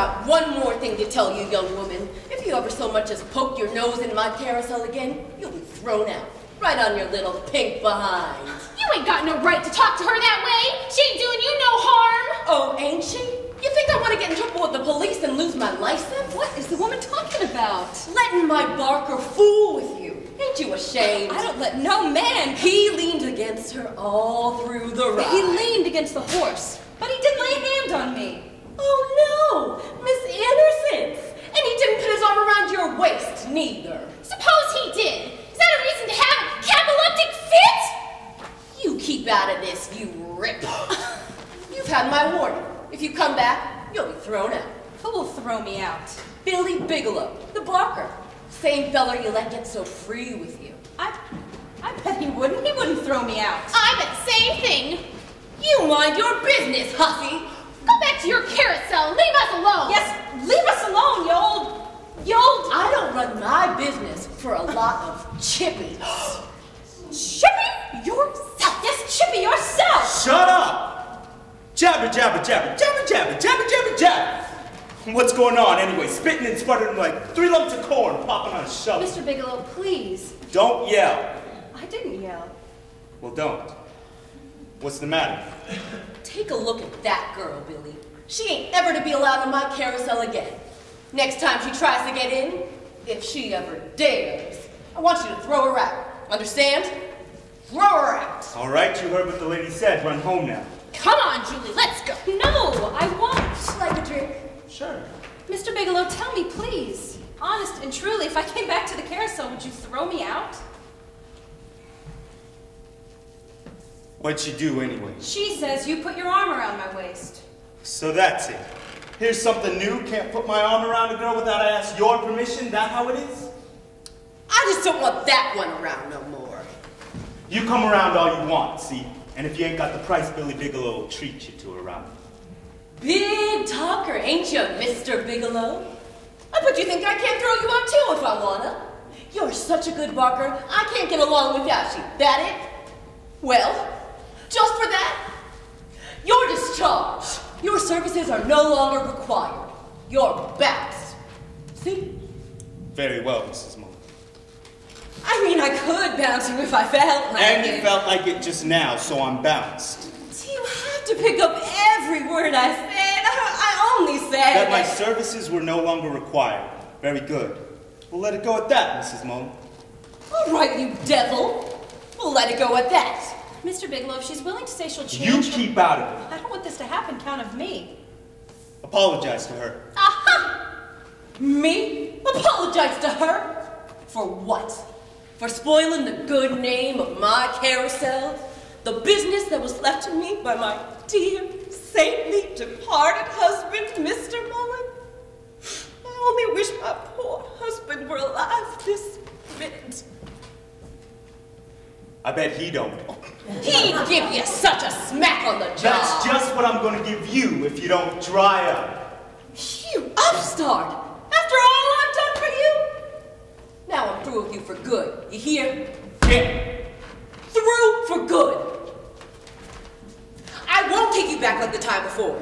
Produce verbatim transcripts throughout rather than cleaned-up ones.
got one more thing to tell you, young woman. If you ever so much as poke your nose in my carousel again, you'll be thrown out. Right on your little pink behind. You ain't got no right to talk to her that way. She ain't doing you no harm. Oh, ain't she? You think I want to get in trouble with the police and lose my license? What is the woman talking about? Letting my barker fool with you. Ain't you ashamed? I don't let no man. He leaned against her all through the ride. He leaned against the horse, but he didn't lay a hand on me. Oh, no, Miss Innocence. And he didn't put his arm around your waist, neither. Suppose he did. Is that a reason to have a cataleptic fit? You keep out of this, you rip. You've had my warning. If you come back, you'll be thrown out. Who will throw me out? Billy Bigelow, the barker. Same feller you let get so free with you. I, I bet he wouldn't. He wouldn't throw me out. I bet the same thing. You mind your business, hussy. Go back to your carousel. Leave us alone. Yes, leave us alone, you old, you old. I don't run my business for a lot of chippies. Chippy yourself. Yes, Chippy yourself. Shut up! Jabber, jabber, jabber, jabber, jabber, jabber, jabber, jabber. What's going on anyway? Spitting and sputtering like three lumps of corn popping on a shovel. Mister Bigelow, please. Don't yell. I didn't yell. Well, don't. What's the matter? Take a look at that girl, Billy. She ain't ever to be allowed in my carousel again. Next time she tries to get in, if she ever dares, I want you to throw her out. Understand? Throw her out. All right, you heard what the lady said. Run home now. Come on, Julie, let's go. No, I won't. Like a drink? Sure. Mister Bigelow, tell me, please. Honest and truly, if I came back to the carousel, would you throw me out? What'd she do anyway? She says you put your arm around my waist. So that's it. Here's something new. Can't put my arm around a girl without I ask your permission. That how it is? I just don't want that one around no more. You come around all you want, see? And if you ain't got the price, Billy Bigelow will treat you to a round. Big talker, ain't you, Mister Bigelow? I bet you think I can't throw you out too if I wanna. You're such a good barker, I can't get along without you. That it? Well, just for that, you're discharged. Your services are no longer required. You're bounced. See? Very well, Missus Muller. I mean, I could bounce you if I felt like And it. you felt like it just now, so I'm bounced. Do you have to pick up every word I said? I, I only said That my services were no longer required. Very good. We'll let it go at that, Missus Muller. All right, you devil. We'll let it go at that. Mister Bigelow, if she's willing to say she'll change... You keep out of it. I don't want this to happen, count of me. Apologize to her. Aha! Me? Apologize to her? For what? For spoiling the good name of my carousel? The business that was left to me by my dear, saintly, departed husband, Mister Mullen? I only wish my poor husband were alive this minute. I bet he don't. He'd give you such a smack on the jaw. That's just what I'm going to give you if you don't dry up. You upstart! After all I've done for you? Now I'm through with you for good. You hear? Yeah. Through for good. I won't take you back like the time before.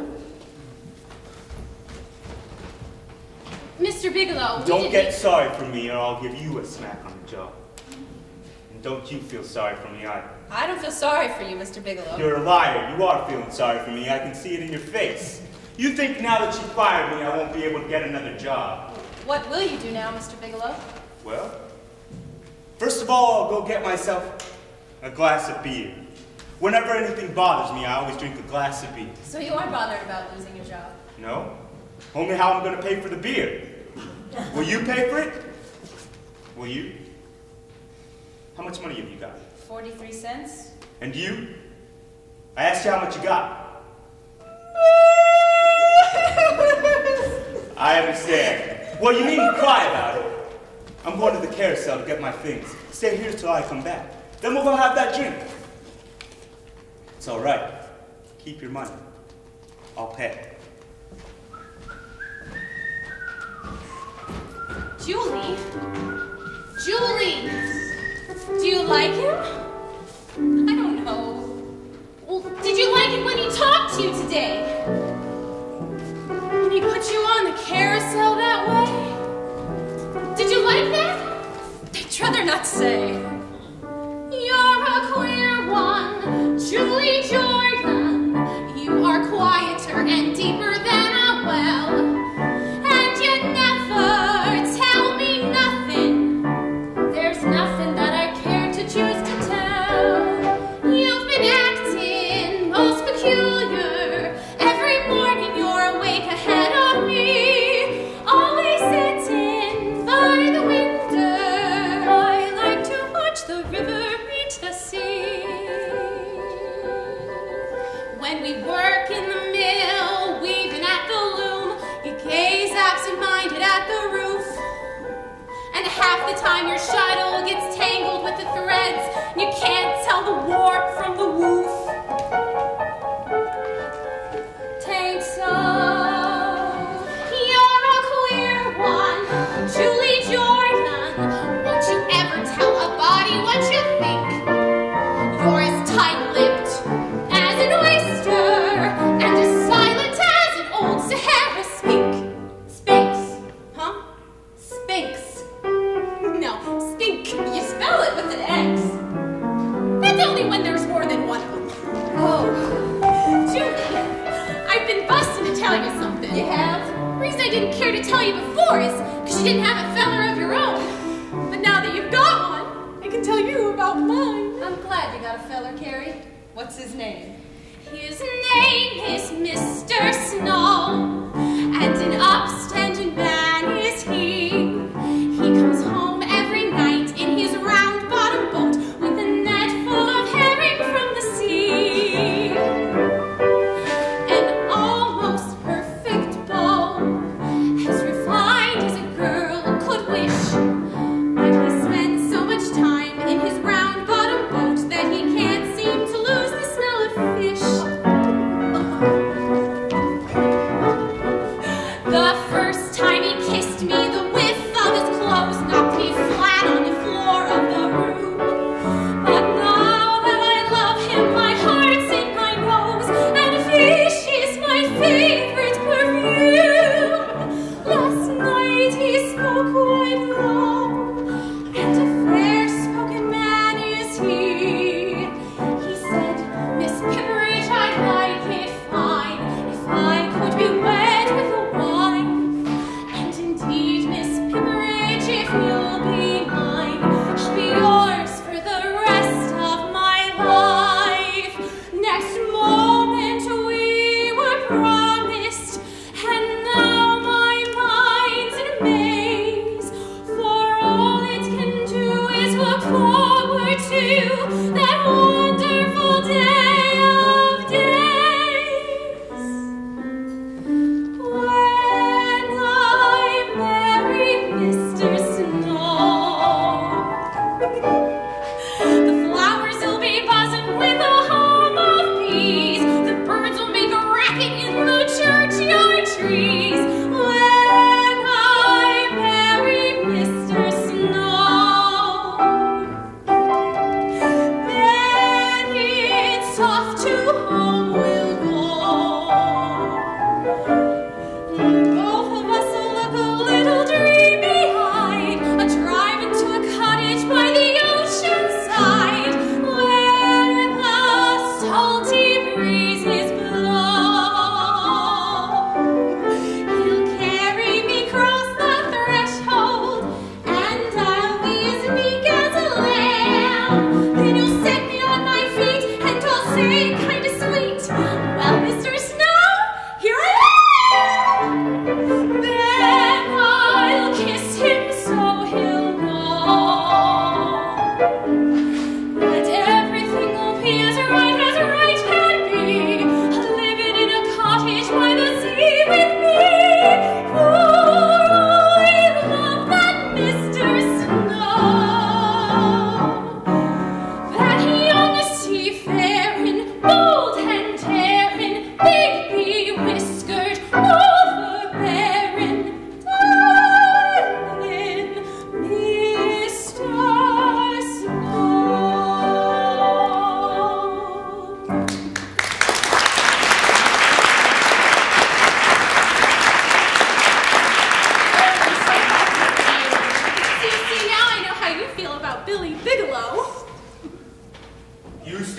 Mister Bigelow, we Don't didn't- get sorry for me or I'll give you a smack on the jaw. And don't you feel sorry for me either. I don't feel sorry for you, Mister Bigelow. You're a liar. You are feeling sorry for me. I can see it in your face. You think now that you fired me, I won't be able to get another job. What will you do now, Mister Bigelow? Well, first of all, I'll go get myself a glass of beer. Whenever anything bothers me, I always drink a glass of beer. So you are bothered about losing your job? No, only how I'm going to pay for the beer. Will you pay for it? Will you? How much money have you got? Forty-three cents? And you? I asked you how much you got. I understand. Well, you needn't cry about it. I'm going to the carousel to get my things. Stay here till I come back. Then we'll go have that drink. It's all right. Keep your money. I'll pay. Julie? Julie! Do you like him? I don't know. Well, did you like it when he talked to you today? When he put you on the not say. You're a queer one, Julie Jordan. You are quieter and deeper than a well. And you never tell me nothing. There's nothing that I care to choose to tell. You've been acting most peculiar. Every morning you're awake ahead of me. Always sitting by the window. I like to watch the river meet the sea. When we work in the mill, weaving at the loom, you gaze absent-minded at the roof. And half the time your shuttle gets tangled with the threads, and you can't tell the warp from the woof. Tain't so. You're a queer one, Julie Jordan. Won't you ever tell a body what you think? You're as tight-lipped as an oyster, and as silent as an old Sahara spink. Sphinx, huh? Sphinx. No, spink. You spell it with an X. That's only when there's more than one of them. Oh, Julie, I've been busting to tell you something. You have? The reason I didn't care to tell you before is because you didn't have a feller of your own. But now that you've got one, I can tell you about mine. I'm glad you got a feller, Carrie. What's his name? His name is Mister Snow, and an upstanding man is he. He comes home every night in his round-bottom boat with a net full of herring from the sea. An almost perfect bow, as refined as a girl could wish. But he spends so much time in his round-bottom boat that he can't seem to lose the smell of fish.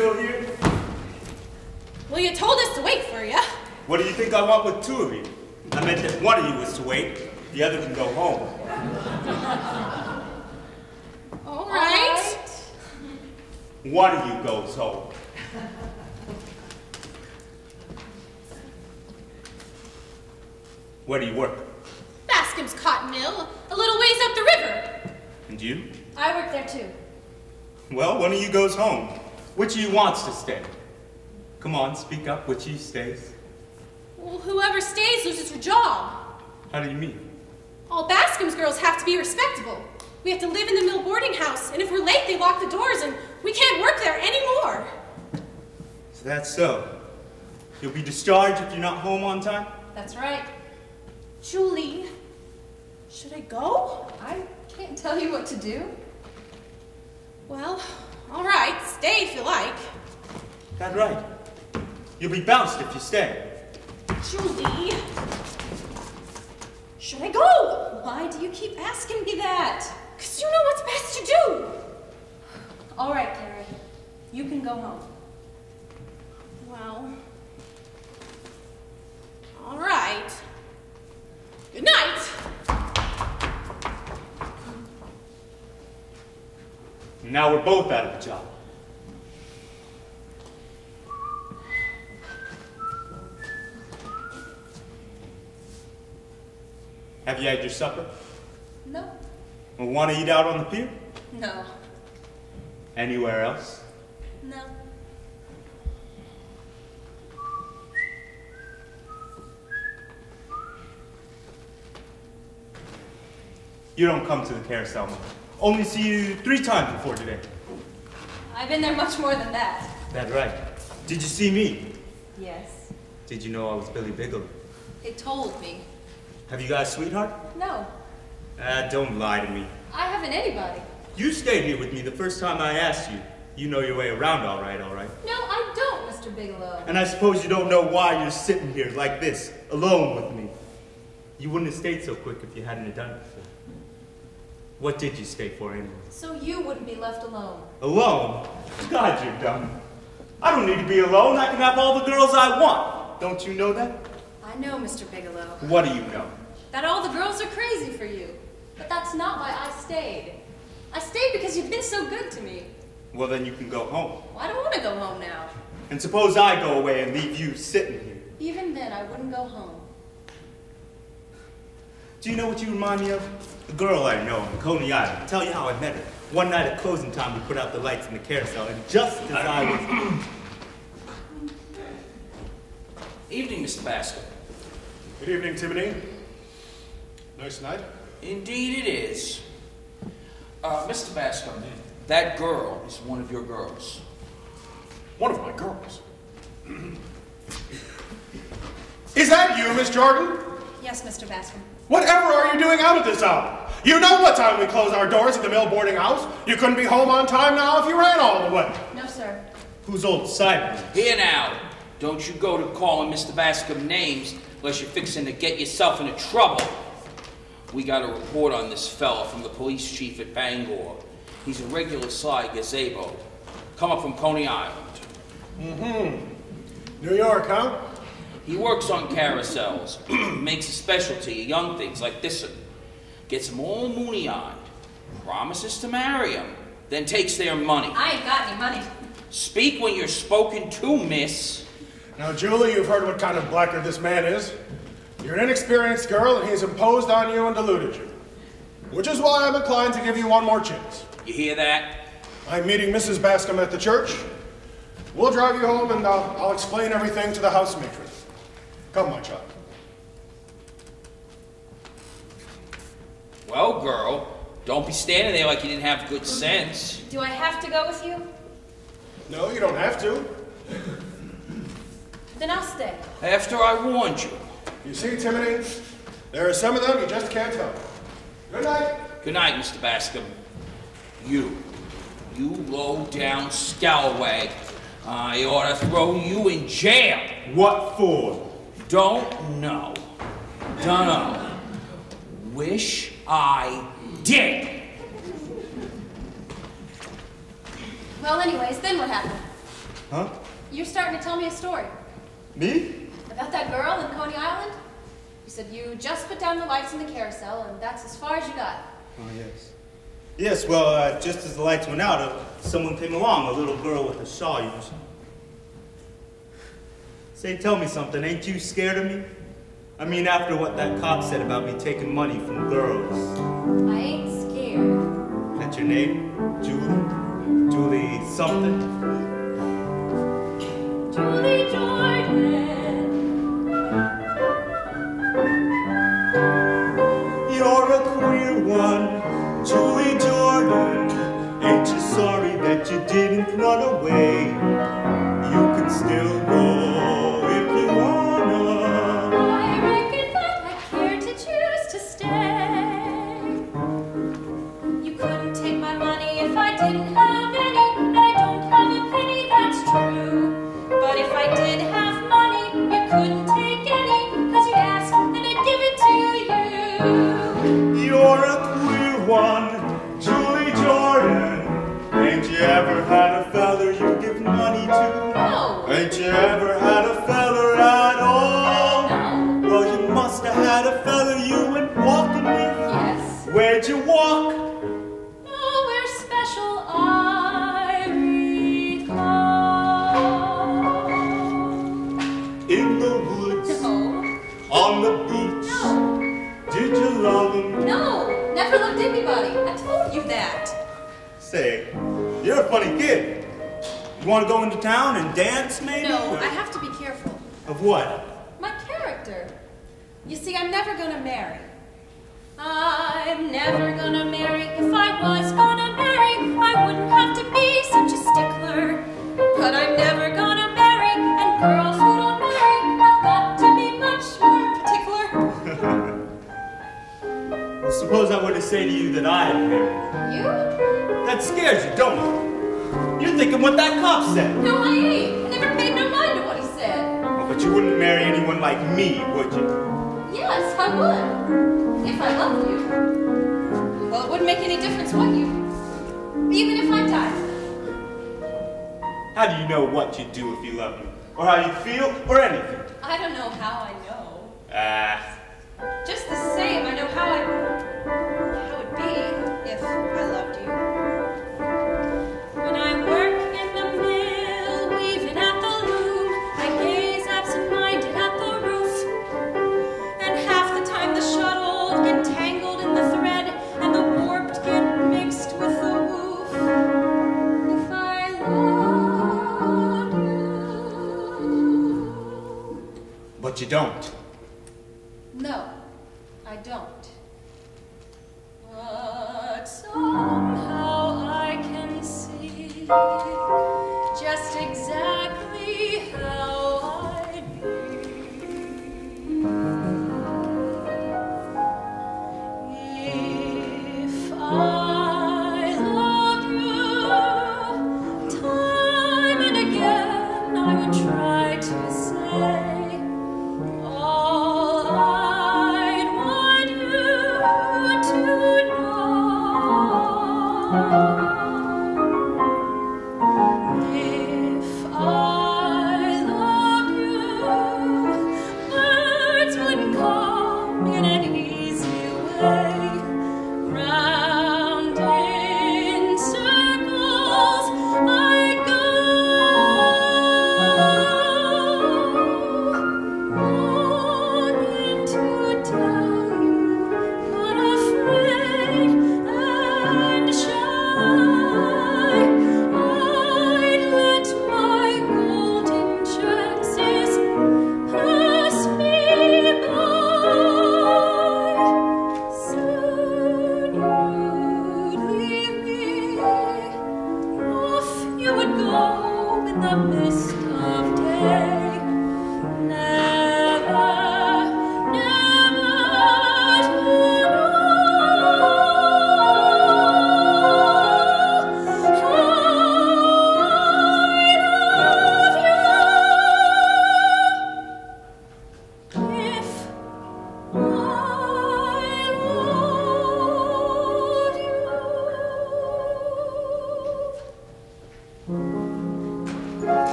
still here? Well, you told us to wait for you. What do you think I want with two of you? I meant that one of you was to wait, the other can go home. All right. One of you goes home. Where do you work? Bascom's Cotton Mill, a little ways up the river. And you? I work there too. Well, one of you goes home. Which of you wants to stay? Come on, speak up. Which of you stays? Well, whoever stays loses her job. How do you mean? All Bascom's girls have to be respectable. We have to live in the mill boarding house, and if we're late, they lock the doors, and we can't work there anymore. So that's so. You'll be discharged if you're not home on time? That's right. Julie, should I go? I can't tell you what to do. Well, all right, stay if you like. That's right. You'll be bounced if you stay. Julie, should I go? Why do you keep asking me that? Because you know what's best to do. All right, Carrie. You can go home. Well, all right. Good night. Now we're both out of a job. Have you had your supper? No. Well, want to eat out on the pier? No. Anywhere else? No. You don't come to the carousel much. Only see you three times before today. I've been there much more than that. That's right. Did you see me? Yes. Did you know I was Billy Bigelow? They told me. Have you got a sweetheart? No. Ah, don't lie to me. I haven't anybody. You stayed here with me the first time I asked you. You know your way around all right, all right? No, I don't, Mister Bigelow. And I suppose you don't know why you're sitting here like this, alone with me. You wouldn't have stayed so quick if you hadn't have done it before. What did you stay for anyway? So you wouldn't be left alone. Alone? God, you're dumb. I don't need to be alone. I can have all the girls I want. Don't you know that? I know, Mister Bigelow. What do you know? That all the girls are crazy for you. But that's not why I stayed. I stayed because you've been so good to me. Well, then you can go home. Well, I don't want to go home now. And suppose I go away and leave you sitting here. Even then, I wouldn't go home. Do you know what you remind me of? A girl I know in Coney Island. I'll tell you how I met her. One night at closing time, we put out the lights in the carousel, and just as I was... Evening, Mister Bascom. Good evening, Timothy. Nice night. Indeed it is. Uh, Mister Bascom, that girl is one of your girls. One of my girls. Is that you, Miss Jordan? Yes, Mister Bascom. Whatever are you doing out at this hour? You know what time we close our doors at the mill boarding house. You couldn't be home on time now if you ran all the way. No, sir. Who's old Simon? Here now, don't you go to calling Mister Bascom names unless you're fixing to get yourself into trouble. We got a report on this fella from the police chief at Bangor. He's a regular sly gazebo. Come up from Coney Island. Mm-hmm. New York, huh? He works on carousels, makes a specialty of young things like this one. Gets them all moony-eyed, promises to marry them, then takes their money. I ain't got any money. Speak when you're spoken to, miss. Now, Julie, you've heard what kind of blackguard this man is. You're an inexperienced girl, and he's imposed on you and deluded you. Which is why I'm inclined to give you one more chance. You hear that? I'm meeting Missus Bascom at the church. We'll drive you home, and I'll, I'll explain everything to the house matron. Come, my child. Well, girl, don't be standing there like you didn't have good sense. Do I have to go with you? No, you don't have to. Then I'll stay. After I warned you. You see, Timothy, there are some of them you just can't help. Good night. Good night, Mister Bascom. You, you low-down scalawag. I ought to throw you in jail. What for? Don't know. Dunno. Wish I did. Well, anyways, then what happened? Huh? You're starting to tell me a story. Me? About that girl in Coney Island? You said you just put down the lights in the carousel, and that's as far as you got. Oh, yes. Yes, well, uh, just as the lights went out, uh, someone came along, a little girl with a shawl, you know. Say, tell me something, ain't you scared of me? I mean, after what that cop said about me taking money from girls. I ain't scared. That's your name? Julie? Julie something? Julie Jordan. You're a queer one, Julie Jordan. Ain't you sorry that you didn't run away? You can still go if you wanna. I reckon that I care to choose to stay. You couldn't take my money if I didn't have any, and I don't have a penny, that's true. But if I did have money, you couldn't take any, cause you'd ask and I'd give it to you. You're a queer one, Julie Jordan. Ain't you ever had a feller you give money to? No. Ain't you ever had a feller at all? No. Well, you must have had a feller you went walking with. Yes. Where'd you walk? Nowhere special, I recall. In the woods, No. on the beach. No. Did you love him? No. Never loved anybody. I told you that. Say, you're a funny kid. You want to go into town and dance, maybe? No, Or- I have to be careful. Of what? My character. You see, I'm never gonna marry. I'm never gonna marry. If I was gonna marry, I wouldn't have to be such a stickler. But I'm never gonna marry, and girls who don't marry have got to be much more particular. Well, suppose I were to say to you that I had married. You? That scares you, don't it? You're thinking what that cop said. No, I ain't. I never paid no mind to what he said. Oh, but you wouldn't marry anyone like me, would you? Yes, I would. If I loved you. Well, it wouldn't make any difference what you... Even if I died. How do you know what you'd do if you loved me? Or how you feel, or anything? I don't know how I know. Ah, Just the same, I know how I... how it'd be if I loved you. When I work in the mill, weaving at the loom, I gaze absent-minded at the roof. And half the time the shuttle get tangled in the thread, and the warped get mixed with the woof. If I loved you... but you don't. No, I don't. But somehow I can see just exactly how I'd be if I loved you. Time and again I would try to say all I'd want you to know.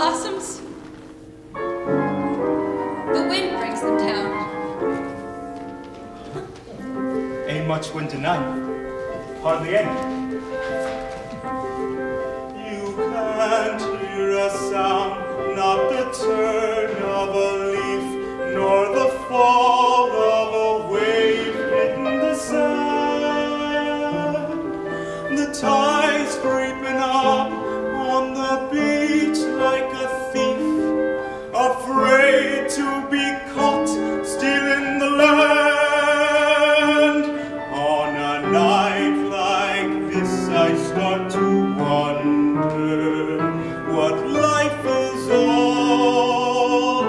blossoms. The wind brings them down. Ain't much wind tonight. Hardly any. You can't hear a sound, not the turn of a leaf, nor the fall of a wave in the sand. The tide's creeping up on the beach like a thief, afraid to be caught stealing the land. On a night like this I start to wonder what life is all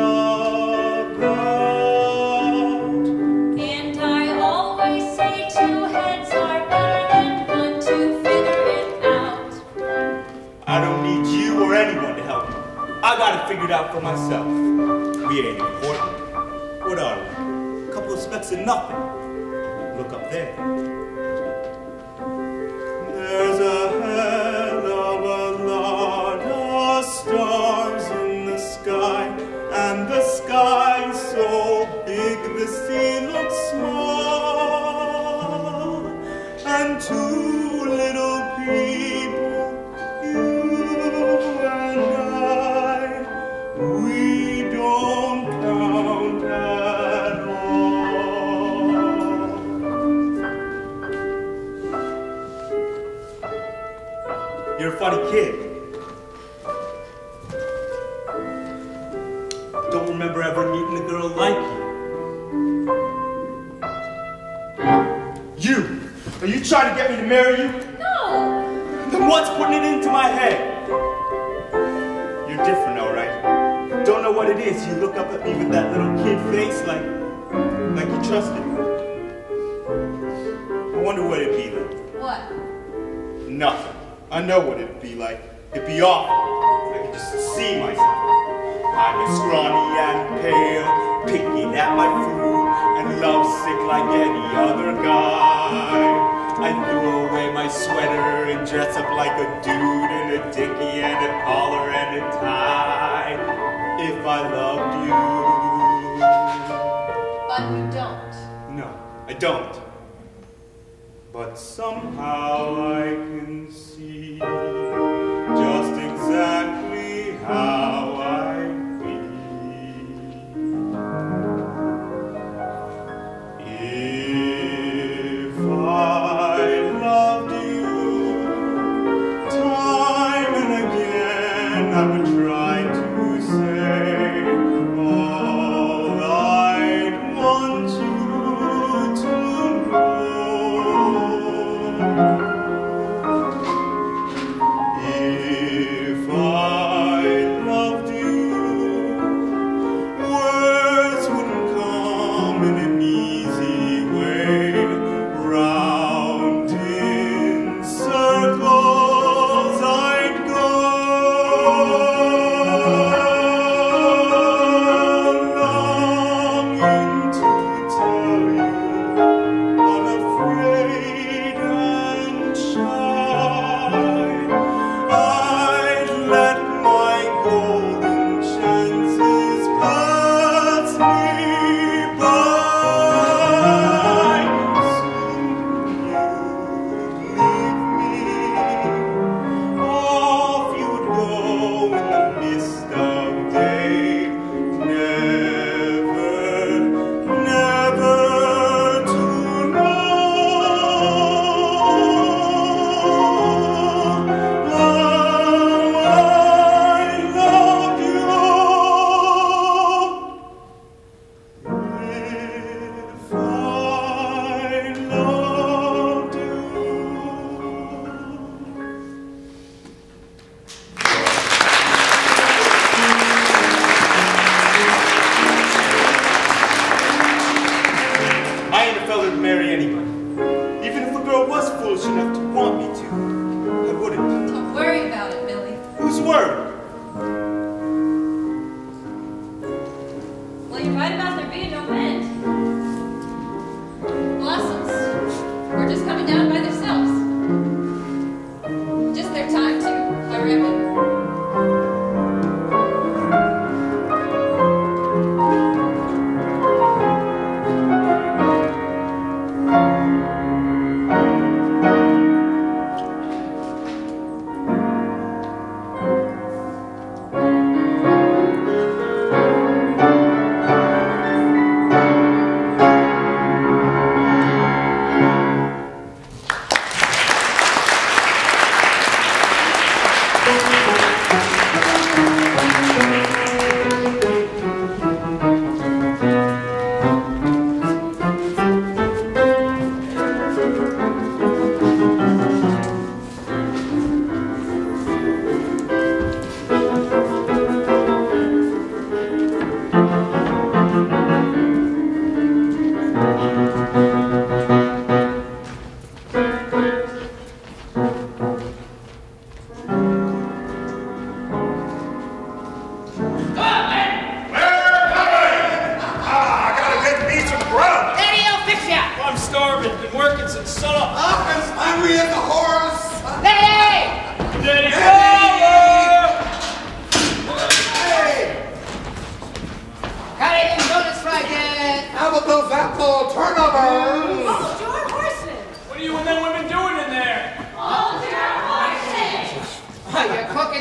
about. And I always say two heads are better than one to figure it out. I don't need you or anyone to help me. I got it figured out for myself. We ain't important. What are we? A couple of specks of nothing. Look up there. There's a hell of a lot of stars in the sky, and the sky's so big the sea looks small, and two little people, you and I, we don't count at all. You're a funny kid. Don't remember ever meeting a girl like you. You! Are you trying to get me to marry you? No! Then what's putting it into my head? You're different, all right? Don't know what it is. You look up at me with that little kid face like, like you trusted me. I wonder what it'd be like. What? Nothing. I know what it'd be like. It'd be awful. I can just see myself. I'm scrawny and pale, picking at my food, and lovesick like any other guy. I threw away my sweater and dress up like a dude in a dickie and a collar and a tie. If I loved you. But you don't. No, I don't. But somehow I can see just exactly how I feel. If I loved you, time and again I would try to say all I'd want you to know. If I loved you, words wouldn't come in an easy way. Round in circles I'd go, longing to tell you, unafraid and shy. I'd let my golden chances pass me by. Soon you'd leave me, off you'd go in the mist of day, never, never to know how I loved you. If I loved you. I ain't a fella to marry anybody. Even if a girl was foolish enough to want me to, I wouldn't. Don't worry about it, Billy. Who's worried? Well, you're right about there being no wind. Blossoms were just coming down by themselves. Just their time to, I reckon.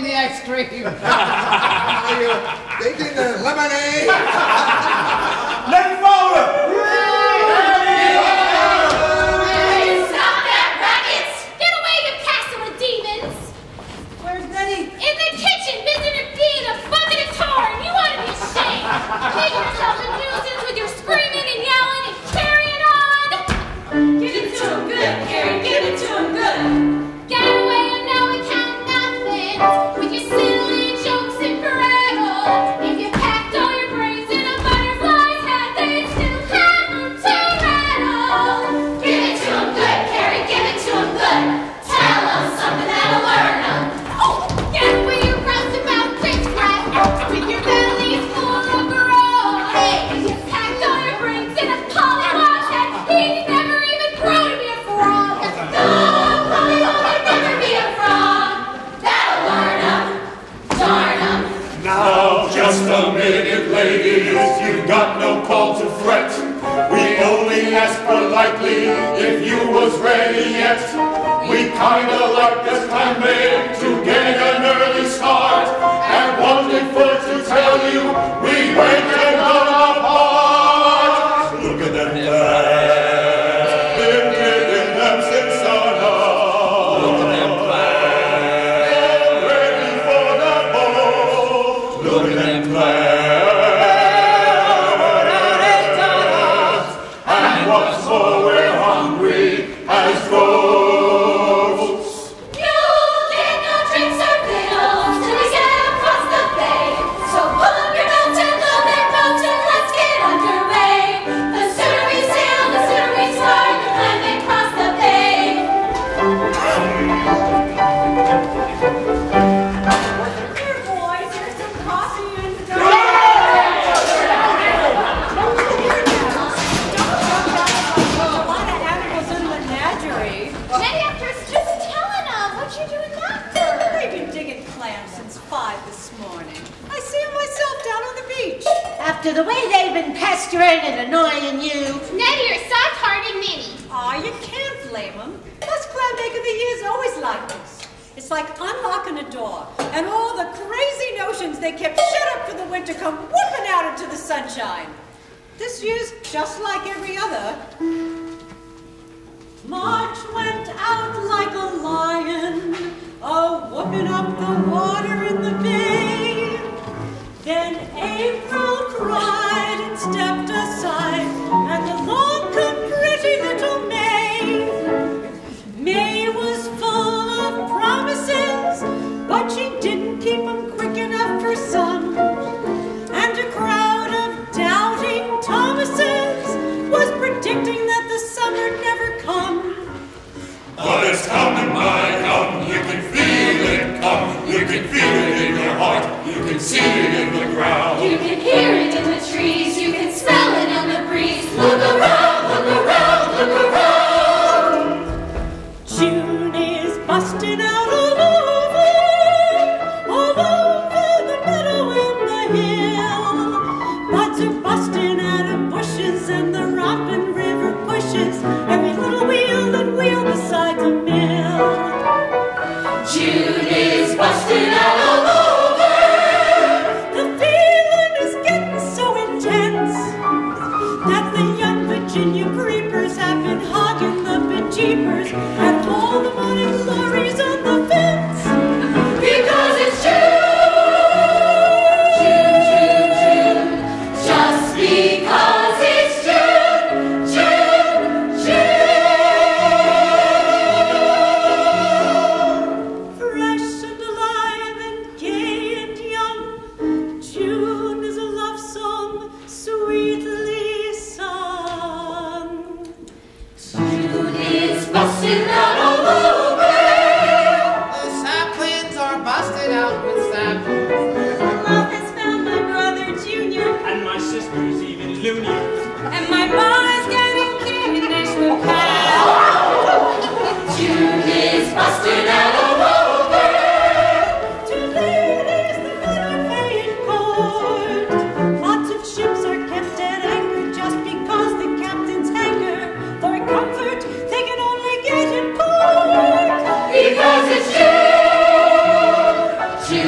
enjoying the ice cream. Are you thinking the lemonade? Let me follow her! Hey, stop that, rackets! Get away, you castle of demons! Where's Nettie? In the kitchen, busy to being a bucket of tar, and you ought to be ashamed! Make yourself a nuisance with your screaming and yelling and carrying on! Give it to him good, Carrie, give it to him good. Get away and now we count nothing with your silly jokes and prattle. If you packed all your brains in a butterfly's hat, they'd still have them to rattle. Give it to him good, Carrie, give it to him good. Tell him something that'll learn him. Oh, get away, you roustabout riffraff, with your bellies full of growth. Hey, you packed all your brains in a pollywog's hat, he'd never even grow to be a frog. No, Pollywog would never be a frog. That'll learn him. Darn him. Now, just a minute, ladies, you've got no call to fret. We only asked politely if you was ready yet. We kinda like this time made to get an early start, and wanted for to tell you we break it all apart. Look at them plans, been getting them since sun. Look at them plans, ready for the ball. Look at them plans, and what's more, we're hungry as ghosts. You'll get no drinks or victuals till we get across the bay. So pull up your boat and load that boat and let's get underway. The sooner we sail, the sooner we start the climb and cross the bay. Here, boys, here's some coffee and Nettie, I'm just, just telling them what you doing that for. We've been digging clams since five this morning. I see 'em myself down on the beach. After the way they've been pestering and annoying you. Nettie, you're soft-hearted Minnie. Aw, you can't blame 'em. First clam bake of the year is always like this. It's like unlocking a door, and all the crazy notions they kept shut up for the winter come whooping out into the sunshine. This year's just like every other. March went out like a lion, a-whooping up the water in the bay. Then April cried and stepped aside, and along come pretty little May. May was full of promises, but she didn't keep 'em quick enough for some. And a crowd of doubting Thomases was predicting that the summer'd never come. But it's coming, my come, you can feel it come, you can feel it in your heart, you can see it in the ground. You can hear it in the trees, you can smell it on the breeze. Look around, look around, look around. June is busting out all over, all over the meadow and the hill. Buds are busting out of bushes and the Roppin' River pushes every little wheel and wheel beside the mill. June is busting out all over. The feeling is getting so intense that the young Virginia creepers have been hogging the bejeepers and all the morning glories on the fence. Because it's June, June, June, June. Just because it's June, June, June. Fresh and alive and gay and young, June is a love song sweetly sung. June is busting out all over. The saplings are busted out with sap. Love has found my brother Junior, And my sister's even loonier. and my ma is getting Candish with Pat. June is busting out all over. To ladies the men are paying court. Lots of ships are kept at anchor just because the captains hanker for comfort they can only get in port. Because it's June, June,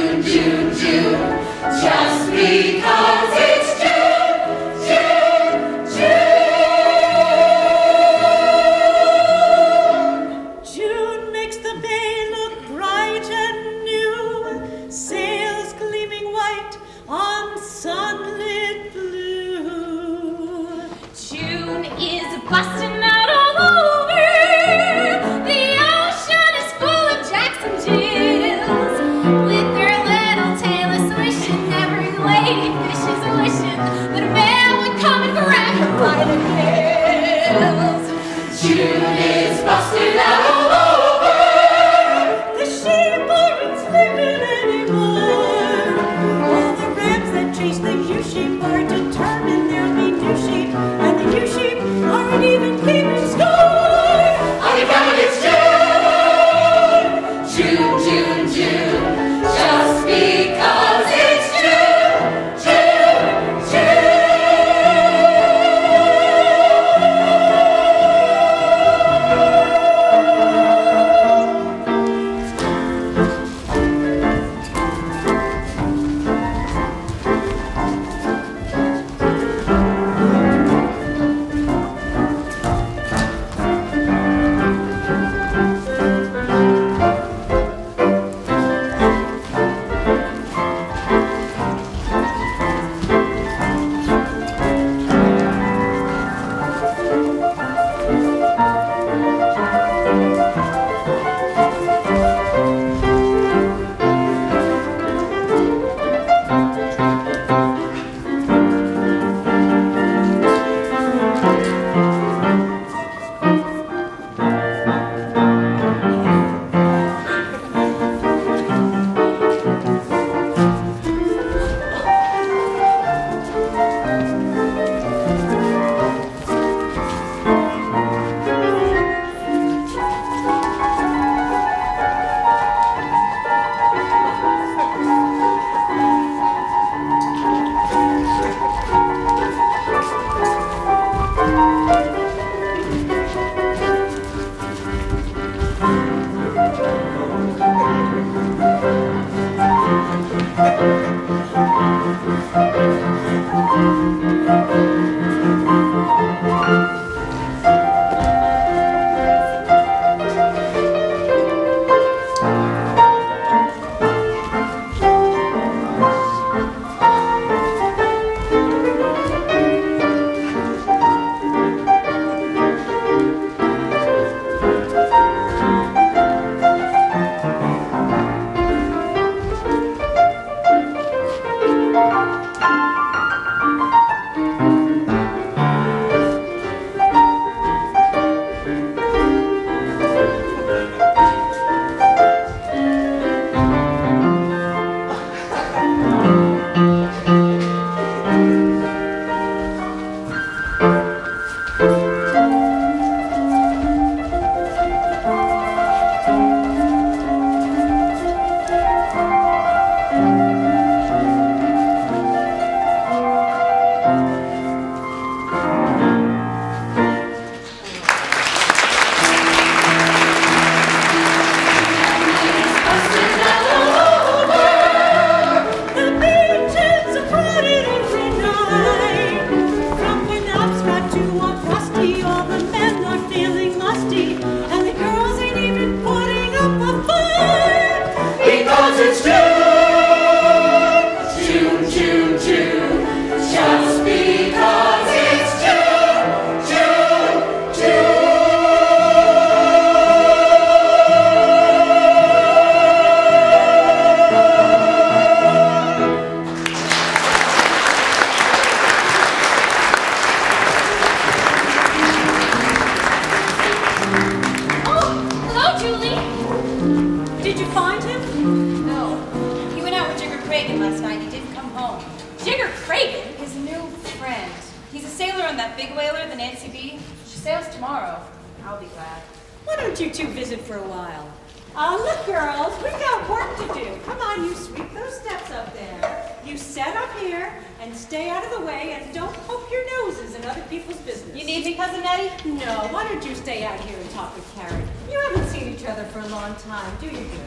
find him? No. He went out with Jigger Cragen last night. He didn't come home. Jigger Cragen? His new friend. He's a sailor on that big whaler, the Nancy B. She sails tomorrow. I'll be glad. Why don't you two visit for a while? Oh, look, girls, we got work to do. Come on, you sweep those steps up there. You set up here and stay out of the way and don't poke your noses in other people's business. You need me, Cousin Nettie? No, why don't you stay out here and talk with Karen? You haven't seen each other for a long time, do you, dear?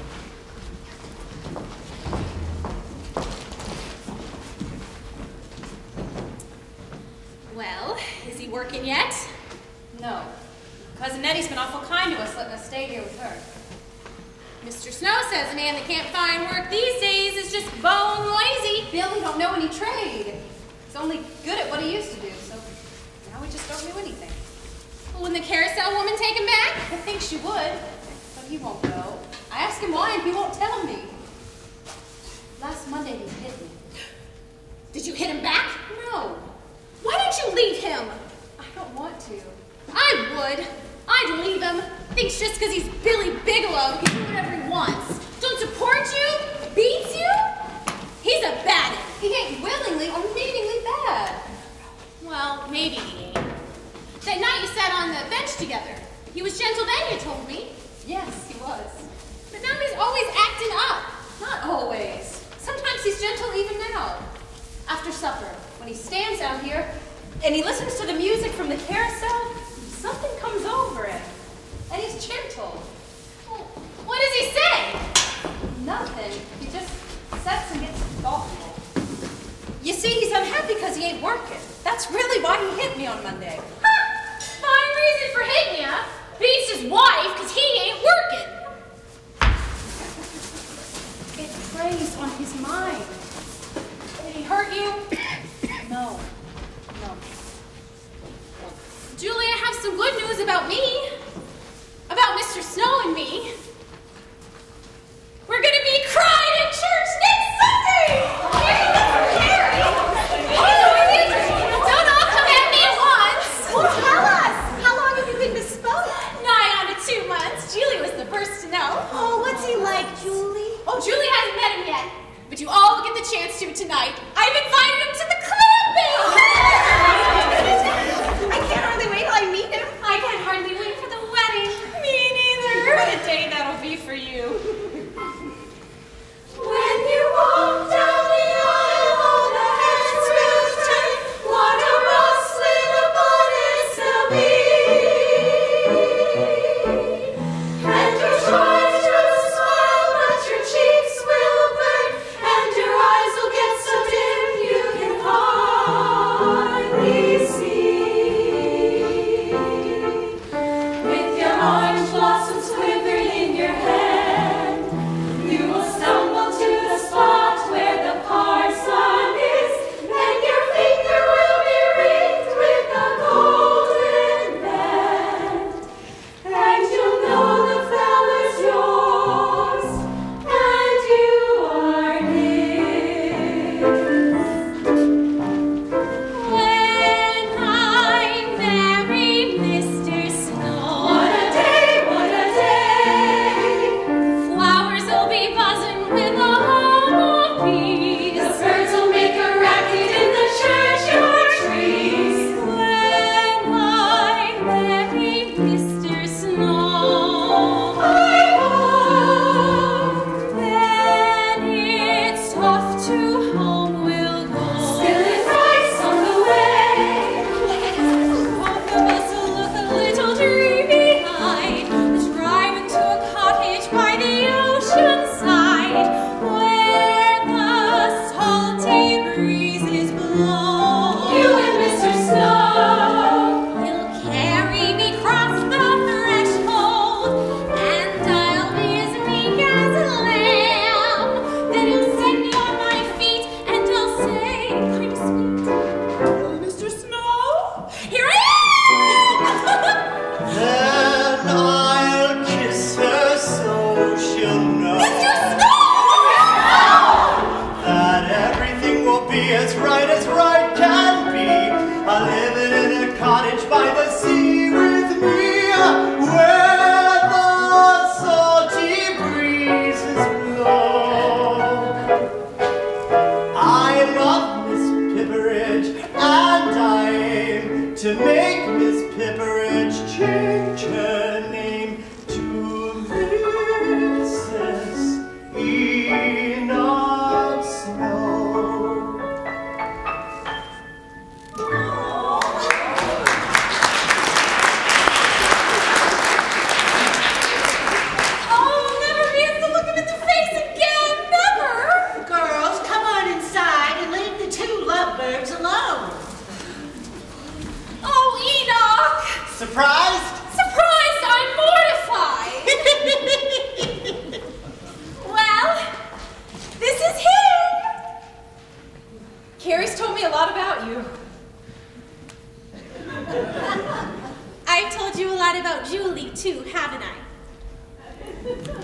Well, is he working yet? No. Cousin Nettie's been awful kind to us, letting us stay here with her. Mister Snow says a man that can't find work these days is just bone lazy. Billy don't know any trade. He's only good at what he used to do, so now we just don't do anything. Well, wouldn't the carousel woman take him back? I think she would, but he won't go. I asked him why and he won't tell me. Last Monday he hit me. Did you hit him back? No. Why don't you leave him? I don't want to. I would. I'd leave him. Thinks just because he's Billy Bigelow, he can do whatever he wants. Don't support you? Beats you? He's a baddie. He ain't willingly or meaningly bad. Well, maybe he ain't. That night you sat on the bench together. He was gentle then, you told me. Yes, he was. But now he's always acting up. Not always. Sometimes he's gentle even now. After supper, when he stands out here and he listens to the music from the carousel, something comes over him. And he's gentle. Well, what does he say? Nothing. He just sits and gets thoughtful. You see, he's unhappy because he ain't working. That's really why he hit me on Monday. Ha! Fine reason for hitting ya. Beats his wife because he ain't working. It preys on his mind. Did he hurt you? No. No. Julie, I have some good news about me. About Mister Snow and me. We're gonna be crying in church next Sunday! Don't all come at me at once! Well, tell us! How long have you been bespoke? Nigh on to two months. Julie was the first to know. Oh, what's he like, Julie? Oh, Julie hasn't met him yet. But you all will get the chance to tonight. I've invited him to the clamping! I can't hardly wait till I meet him. I can hardly wait for the wedding. Me neither. What a day that'll be for you. When you walk down the aisle, all the heads will turn. What a rustling of bonnets there'll be. And your charms will smile, but your cheeks will burn. And your eyes will get so dim you can hardly see. With your orange blossoms quivering in your hair,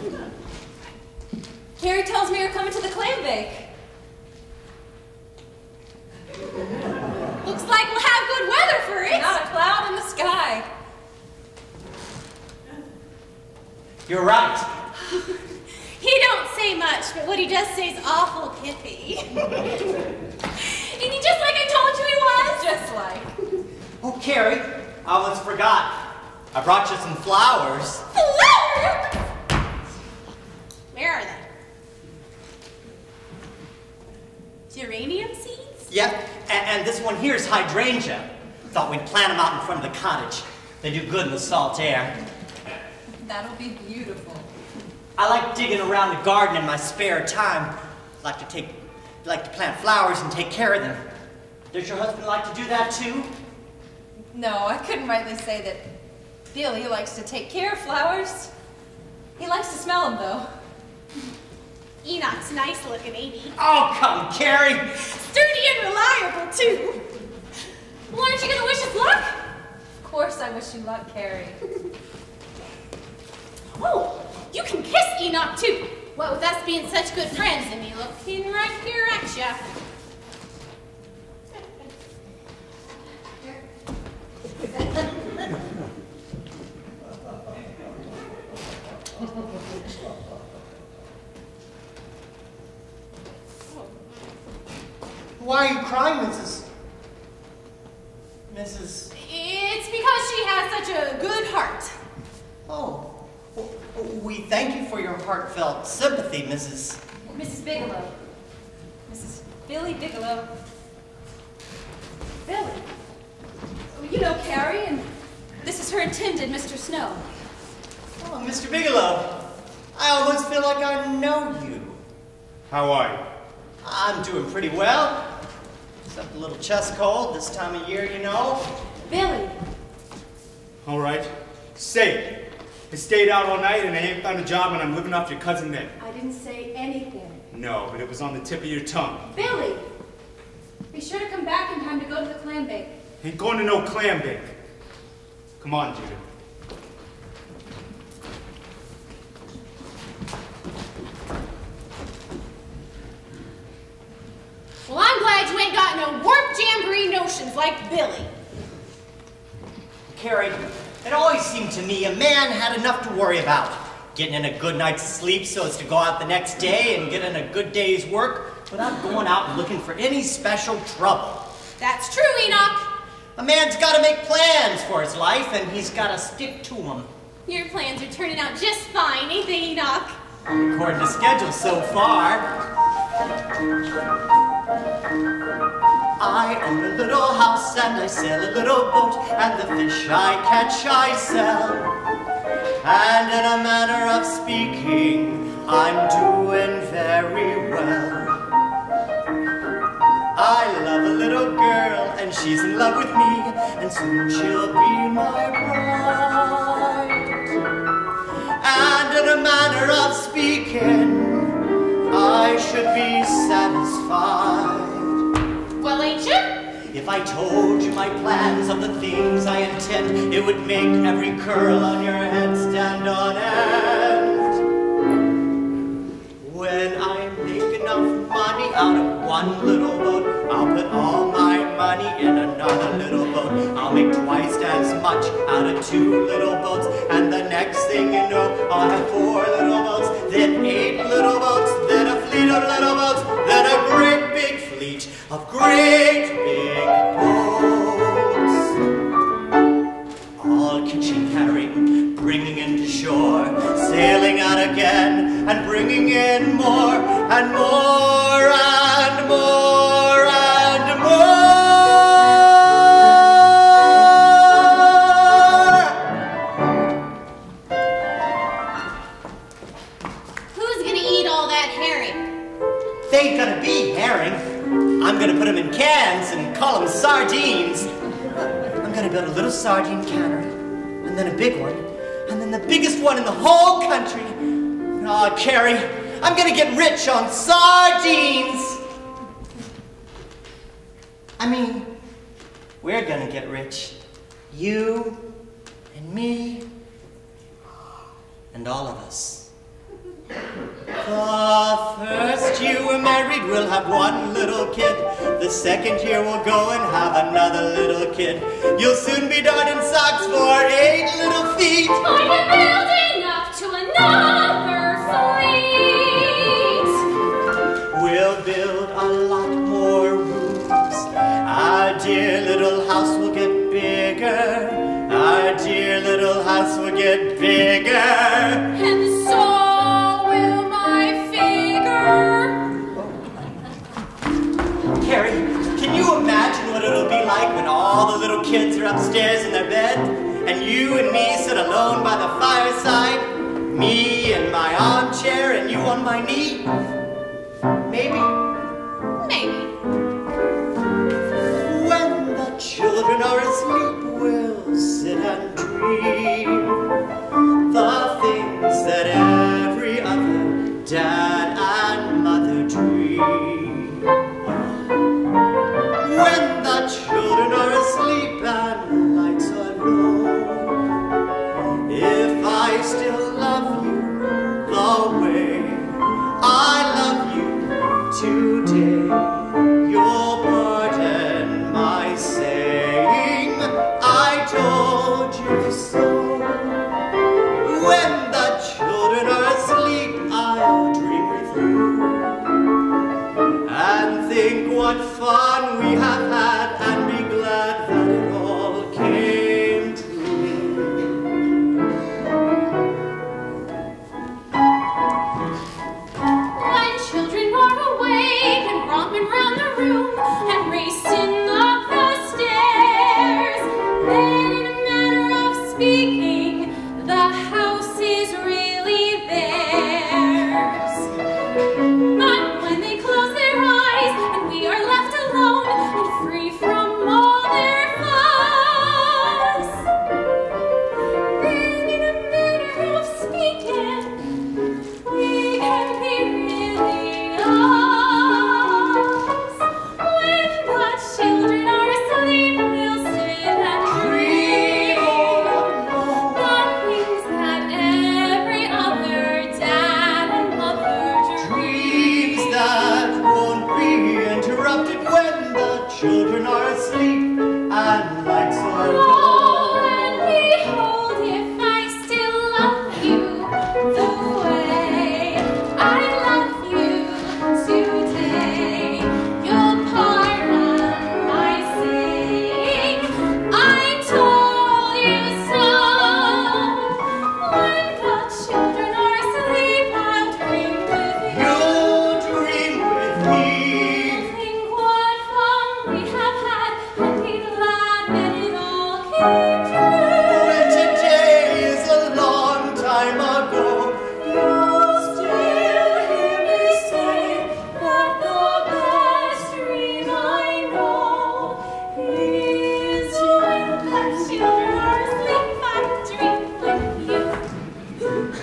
Carrie tells me you're coming to the clam bake. Looks like we'll have good weather for it. Not a cloud in the sky. You're right. He don't say much, but what he does say is awful pithy. Isn't he just like I told you he was? Just like. Oh, Carrie, I almost forgot. I brought you some flowers. Flowers? Where are they? Geranium seeds? Yep, and, and this one here is hydrangea. Thought we'd plant them out in front of the cottage. They do good in the salt air. That'll be beautiful. I like digging around the garden in my spare time. Like to take, like to plant flowers and take care of them. Does your husband like to do that too? No, I couldn't rightly say that Billy likes to take care of flowers. He likes to smell them, though. Enoch's nice looking, ain't he? Oh, come, Carrie! Sturdy and reliable, too. Well, aren't you gonna wish us luck? Of course I wish you luck, Carrie. Oh, you can kiss Enoch, too. What with us being such good friends and me looking right here at ya. Why are you crying, Missus Missus It's because she has such a good heart. Oh, well, we thank you for your heartfelt sympathy, Missus Missus Bigelow. Missus Billy Bigelow. Billy. Oh, you know Carrie, and this is her intended, Mister Snow. Oh, Mister Bigelow, I almost feel like I know you. How are you? I'm doing pretty well. Except a little chest cold this time of year, you know. Billy. All right. Say, I stayed out all night and I ain't found a job and I'm living off your cousin Ned. I didn't say anything. No, but it was on the tip of your tongue. Billy! Be sure to come back in time to go to the clam bake. Ain't going to no clam bake. Come on, Judith. Well, I'm glad you ain't got no warp jamboree notions like Billy. Carrie, it always seemed to me a man had enough to worry about. Getting in a good night's sleep so as to go out the next day and get in a good day's work without going out and looking for any special trouble. That's true, Enoch. A man's got to make plans for his life and he's got to stick to them. Your plans are turning out just fine, ain't they, Enoch? According to schedule so far. I own a little house and I sail a little boat, and the fish I catch I sell. And in a manner of speaking, I'm doing very well. I love a little girl and she's in love with me, and soon she'll be my bride. And in a manner of speaking, I should be satisfied. Well, ain't you? If I told you my plans of the things I intend, it would make every curl on your head stand on end. When I make enough money out of one little boat, I'll put all my money in another little boat. I'll make twice as much out of two little boats, and the next thing you know, I'll have four little boats, then eight little boats, then a fleet of little boats, then a great big fleet of great big boats. All kitchen carrying, bringing into shore, sailing out again, and bringing in more, and more, and more, and more. Who's gonna eat all that herring? They ain't gonna be herring. I'm gonna put them in cans and call them sardines. I'm gonna build a little sardine cannery, and then a big one, and then the biggest one in the whole country. Aw, oh, Carrie, I'm gonna get rich on sardines. I mean, we're gonna get rich. You, and me, and all of us. The first year we're married, we'll have one little kid. The second year we'll go and have another little kid. You'll soon be darning socks for eight little feet. I'm building up to another fleet. We'll build a lot more rooms. Our dear little house will get bigger. Our dear little house will get bigger. And so will my figure. Carrie, can you imagine what it'll be like when all the little kids are upstairs in their bed, and you and me sit alone by the fireside? Me in my armchair and you on my knee? Maybe. Maybe. When the children are asleep, we'll sit and dream the things that every other dad and mother dream. When the children are asleep and the lights are low, if I still love you the way I love you today, you'll pardon my saying I told you so. When the children are asleep, I'll dream with you and think what fun we have had and be glad that it all came true. When children are awake and romping round the room and racing up the stairs, then in a manner of speaking, the house is really theirs. But when they close their eyes and we are left alone and free from all their fuss, then in a manner of speaking, we can be really us. When the children are asleep, we'll sit and dream the things that every other dad and mother dream. Dreams that won't be interrupted when the children are asleep and lights are low. Oh, and behold, if I still love you the way I love you today, you'll pardon my saying I told you so. When the children are asleep, I'll dream with you. You'll dream with me. Think what fun we have had, and be glad that it all came true. When today is a long time ago, You'll still hear me say that the best dream I know is when the children are asleep, I dream with you.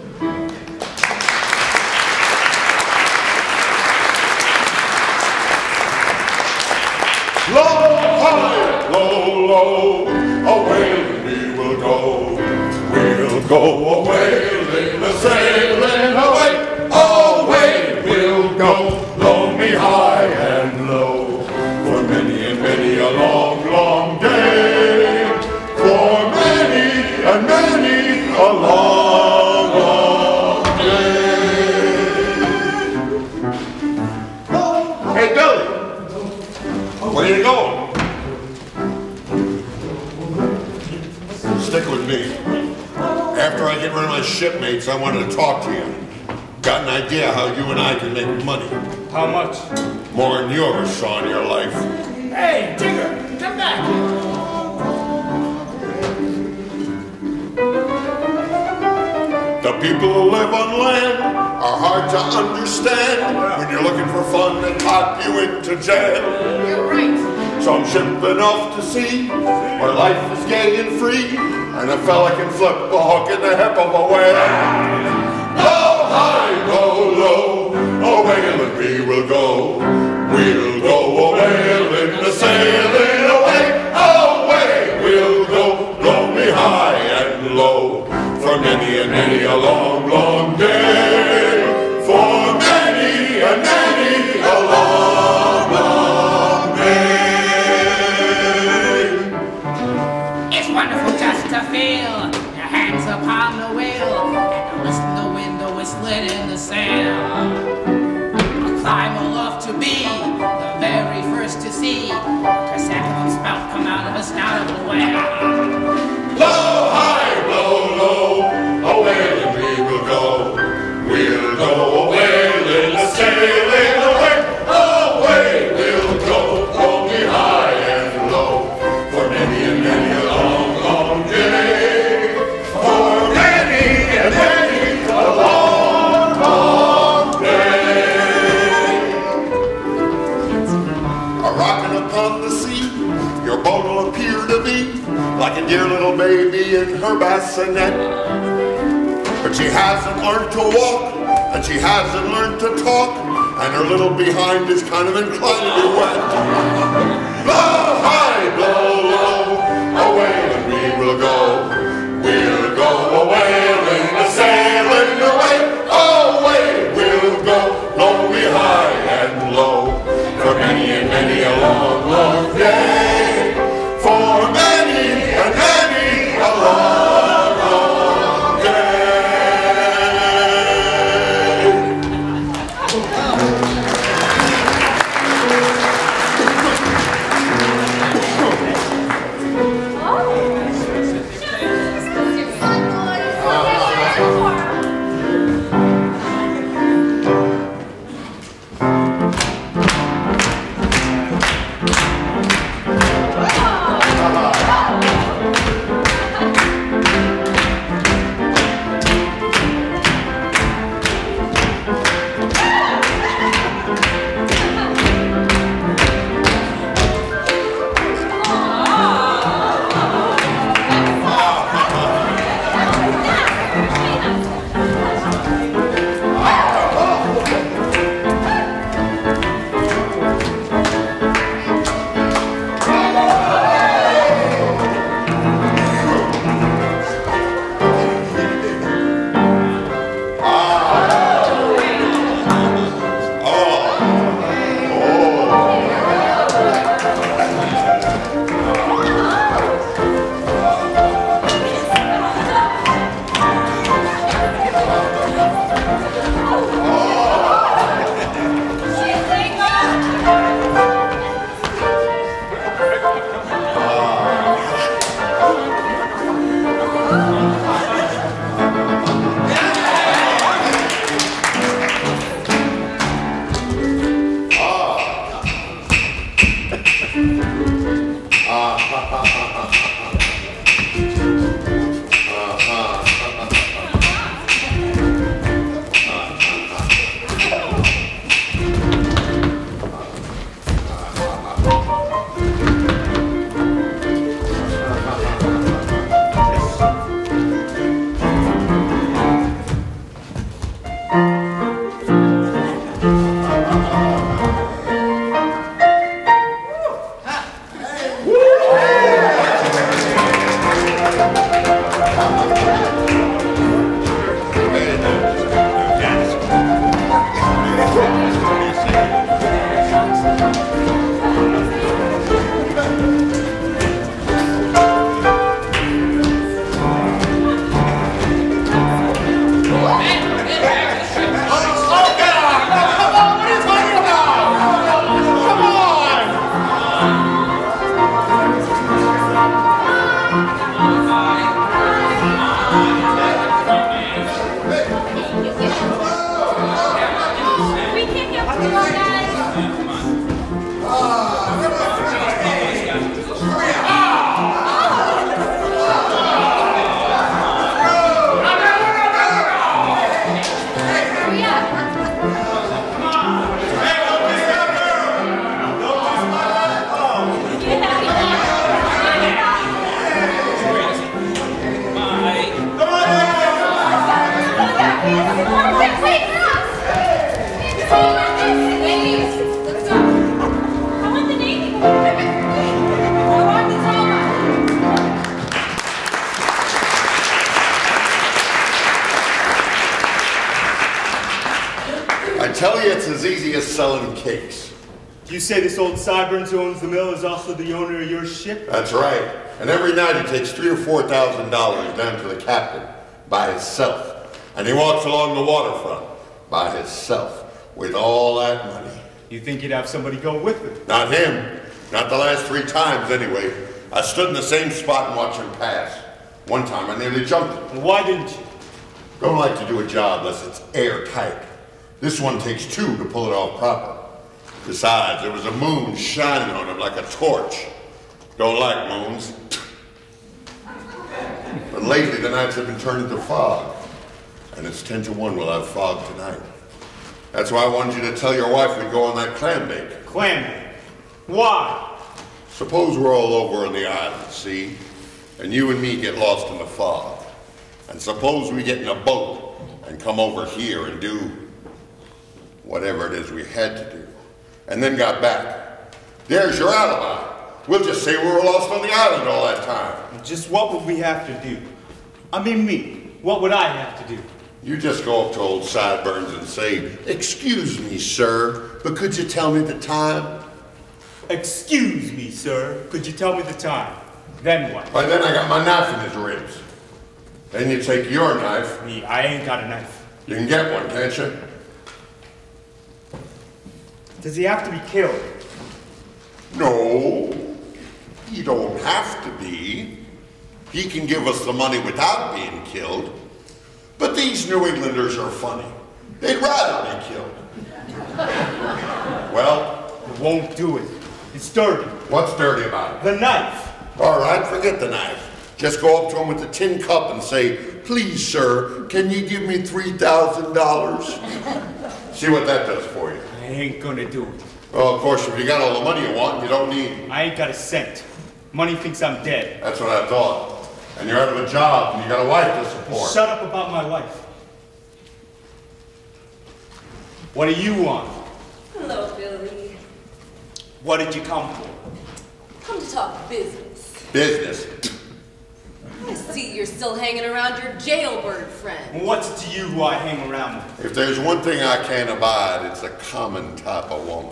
Low, high, low, low, away we will go. We'll go a-wailing, a-sailing away. Away we'll go, blow me high and low. For many and many a long, long day. For many and many a long, long day. Hey, Billy! Where are you going? Stick with me. After I get rid of my shipmates, I wanted to talk to you. Got an idea how you and I can make money. How much? More than yours, saw in your life. Hey, Digger, come back. The people who live on land are hard to understand when you're looking for fun and pop you into jail. You're right. Some shipping off to sea where life is gay and free, and a fella can flip a hook in the hip of a whale. Low, high, go low, a whaling we will go. We'll go a whaling, a sailing away. Away we'll go, blow me high and low. For many and many a long, long day. For it in the sand. I'll climb aloft to be the very first to see a chrysanthemum spout come out of a snout of a whale. Blow high, blow low, a whaling we will go. We'll go a whaling, a sailing away. Away we'll go, rolling high and low, for many and many a long, long day. For many and many a long, long day. A rocking upon the sea, your boat will appear to be like a dear little baby in her bassinet. But she hasn't learned to walk, and she hasn't learned to talk, and her little behind is kind of inclined to be wet. Blow high, blow low, away and we will go. We'll go a-wailing, a-sailing away. Away we'll go, lonely high and low, for many and many a long, long day. For many and many a long, long day. tell you it's as easy as selling cakes. You say this old Siburns who owns the mill is also the owner of your ship? That's right. And every night he takes three or four thousand dollars down to the captain by himself. And he walks along the waterfront by himself with all that money. You think you'd have somebody go with him? Not him. Not the last three times, anyway. I stood in the same spot and watched him pass. One time I nearly jumped him. Well, why didn't you? Don't like to do a job unless it's airtight. This one takes two to pull it off proper. Besides, there was a moon shining on him like a torch. Don't like moons. But lately the nights have been turned into fog. And it's ten to one we'll have fog tonight. That's why I wanted you to tell your wife we'd go on that clam bake. Clam bake? Why? Suppose we're all over on the island, see? And you and me get lost in the fog. And suppose we get in a boat and come over here and do whatever it is we had to do. And then got back. There's your alibi. We'll just say we were lost on the island all that time. Just what would we have to do? I mean me. What would I have to do? You just go up to old Sideburns and say, "Excuse me, sir, but could you tell me the time?" Excuse me, sir. Could you tell me the time? Then what? By then I got my knife in his ribs. Then you take your knife. Me, I ain't got a knife. You can get one, can't you? Does he have to be killed? No. He don't have to be. He can give us the money without being killed. But these New Englanders are funny. They'd rather be killed. Well, it won't do it. It's dirty. What's dirty about it? The knife. All right, forget the knife. Just go up to him with the tin cup and say, "Please, sir, can you give me three thousand dollars? See what that does for you. I ain't gonna do it. Well, of course, if you got all the money you want, you don't need it. I ain't got a cent. Money thinks I'm dead. That's what I thought. And you're out of a job, and you got a wife to support. Shut up about my wife. What do you want? Hello, Billy. What did you come for? Come to talk business. Business? I see you're still hanging around your jailbird friend. What's it to you who I hang around with? If there's one thing I can't abide, it's a common type of woman.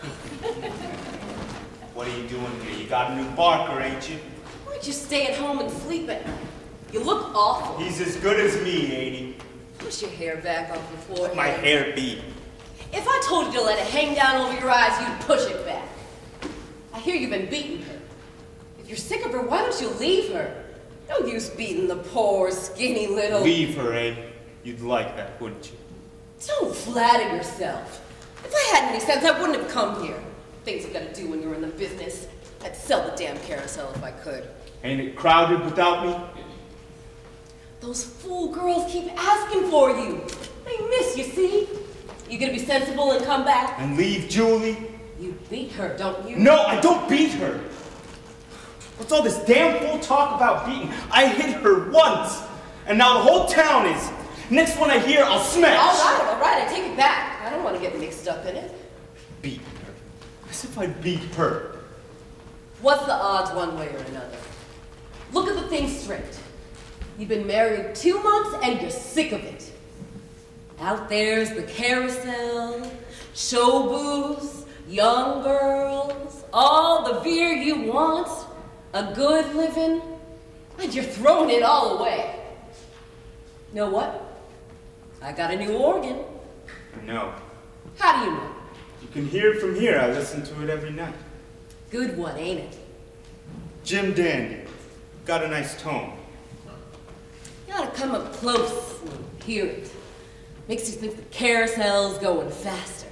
What are you doing here? You got a new barker, ain't you? Why'd you stay at home and sleep at night? You look awful. He's as good as me, ain't he? Push your hair back off your forehead. My hair be. If I told you to let it hang down over your eyes, you'd push it back. I hear you've been beating her. If you're sick of her, why don't you leave her? No use beating the poor, skinny little... Leave her, eh? You'd like that, wouldn't you? Don't flatter yourself. If I had any sense, I wouldn't have come here. Things you gotta do when you're in the business. I'd sell the damn carousel if I could. Ain't it crowded without me? Those fool girls keep asking for you. They miss you, see? You gonna be sensible and come back? And leave Julie? You beat her, don't you? No, I don't beat her. What's all this damn fool talk about beating? I hit her once, and now the whole town is. Next one I hear, I'll smash. All right, all right, I take it back. I don't want to get mixed up in it. Beat her? As if I beat her. What's the odds one way or another? Look at the thing straight. You've been married two months and you're sick of it. Out there's the carousel, show booths, young girls, all the beer you want, a good living, and you're throwing it all away. Know what? I got a new organ. No. How do you know? You can hear it from here. I listen to it every night. Good one, ain't it? Jim Dandy. Got a nice tone. You ought to come up close and hear it. Makes you think the carousel's going faster.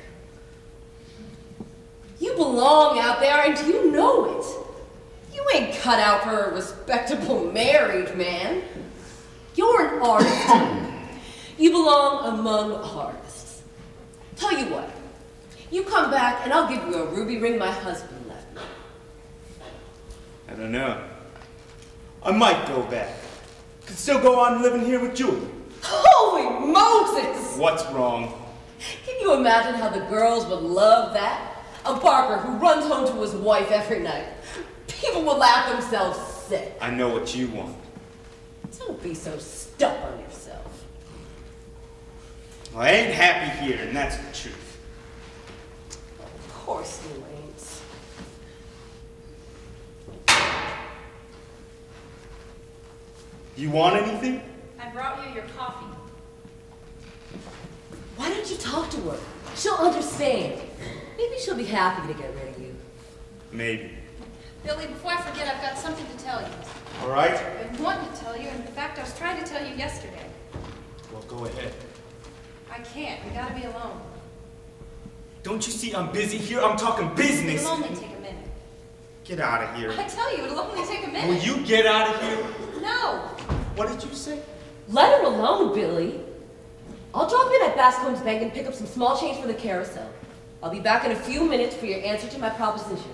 You belong out there and you know it. You ain't cut out for a respectable married man. You're an artist. You belong among artists. Tell you what, you come back and I'll give you a ruby ring my husband left me. I don't know. I might go back. Could still go on living here with Julie. Holy Moses! What's wrong? Can you imagine how the girls would love that? A barker who runs home to his wife every night. People would laugh themselves sick. I know what you want. Don't be so stuck on yourself. Well, I ain't happy here, and that's the truth. Of course you ain't. You want anything? I brought you your coffee. you talk to her? She'll understand. Maybe she'll be happy to get rid of you. Maybe. Billy, before I forget, I've got something to tell you. All right? I've been wanting to tell you, and in fact, I was trying to tell you yesterday. Well, go ahead. I can't. We gotta be alone. Don't you see I'm busy here? I'm talking business. It'll only take a minute. Get out of here. I tell you, it'll only take a minute. Will you get out of here? No. What did you say? Let her alone, Billy. I'll drop in at Bascone's bank and pick up some small change for the carousel. I'll be back in a few minutes for your answer to my proposition.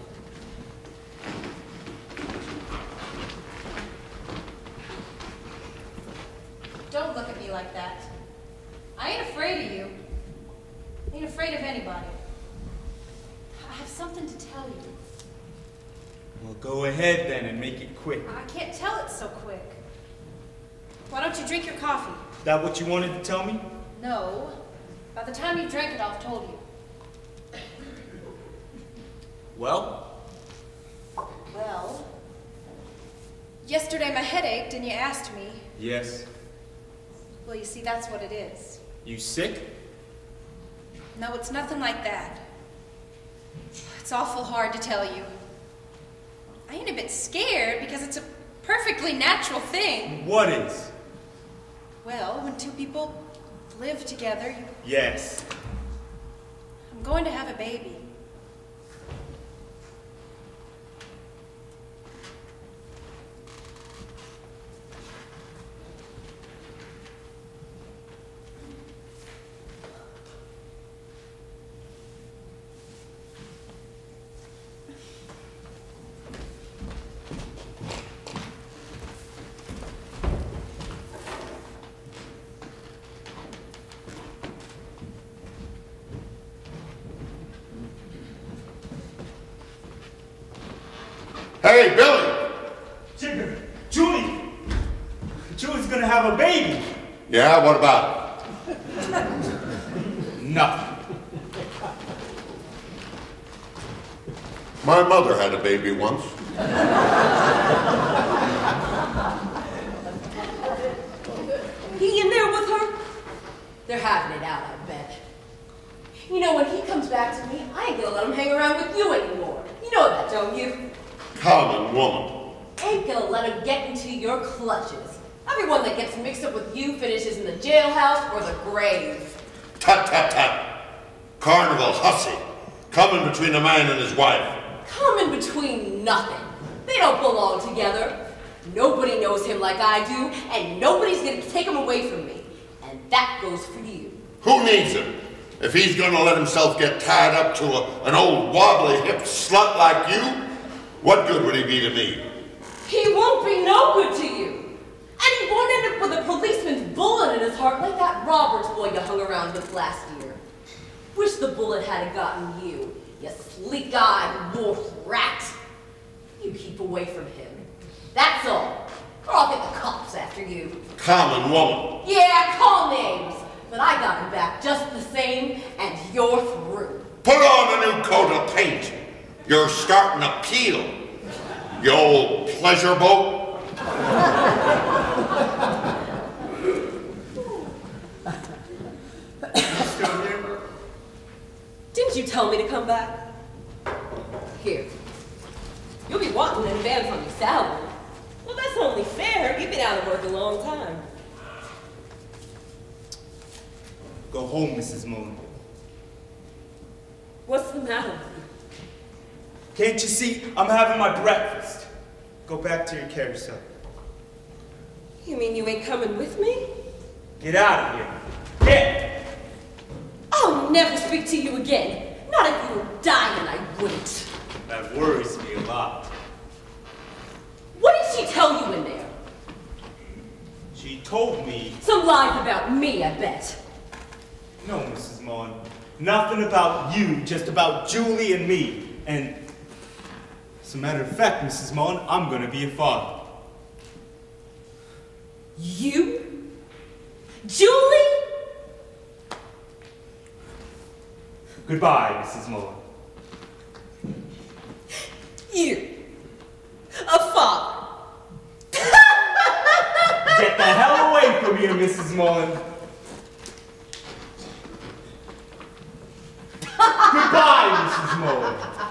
Don't look at me like that. I ain't afraid of you. I ain't afraid of anybody. I have something to tell you. Well, go ahead then and make it quick. I can't tell it so quick. Why don't you drink your coffee? That what you wanted to tell me? No. By the time you drank it, I'll have told you. Well? Well, yesterday my head ached and you asked me. Yes. Well, you see, that's what it is. You sick? No, it's nothing like that. It's awful hard to tell you. I ain't a bit scared because it's a perfectly natural thing. What is? Well, when two people live together, you... Yes. I'm going to have a baby. Hey, Billy! Jigger, Julie! Julie's gonna have a baby! Yeah, what about it? Nothing. My mother had a baby once. He in there with her? They're having it out, I bet. You know, when he comes back to me, I ain't gonna let him hang around with you anymore. You know that, don't you? Common woman. Ain't gonna let him get into your clutches. Everyone that gets mixed up with you finishes in the jailhouse or the grave. Tut, tut, tut. Carnival hussy. Coming between a man and his wife. Coming between nothing. They don't belong together. Nobody knows him like I do, and nobody's gonna take him away from me. And that goes for you. Who needs him? If he's gonna let himself get tied up to a, an old wobbly-hipped slut like you, what good would he be to me? He won't be no good to you. And he won't end up with a policeman's bullet in his heart like that Roberts boy you hung around with last year. Wish the bullet had gotten you, you sleek-eyed wolf rat. You keep away from him. That's all. Or I'll get the cops after you. Common woman. Yeah, call names. But I got him back just the same, and you're through. Put on a new coat of paint. You're starting to peel. You old pleasure boat. Still here? Didn't you tell me to come back? Here. You'll be wanting an advance on your salary. Well, that's only fair. You've been out of work a long time. Go home, Missus Mullen. What's the matter with you? Can't you see I'm having my breakfast? Go back to your carousel. You mean you ain't coming with me? Get out of here. Get! I'll never speak to you again. Not if you were dying, I wouldn't. That worries me a lot. What did she tell you in there? She told me... Some lies about me, I bet. No, Missus Mullen. Nothing about you, just about Julie and me. And as a matter of fact, Missus Mullen, I'm gonna be a father. You? Julie? Goodbye, Missus Mullen. You? A father? Get the hell away from here, Missus Mullen. Missus Mole.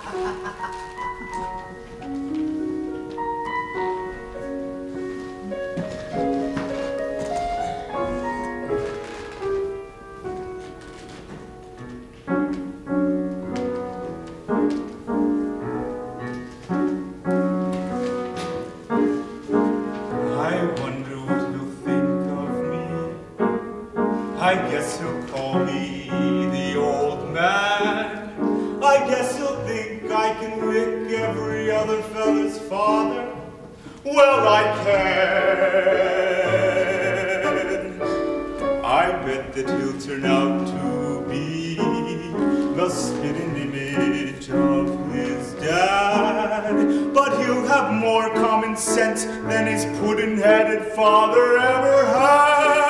I guess he'll call me the old man. I guess he'll think I can lick every other fella's father. Well, I can. I bet that he'll turn out to be the spitting image of his dad. But he'll have more common sense than his pudding-headed father ever had.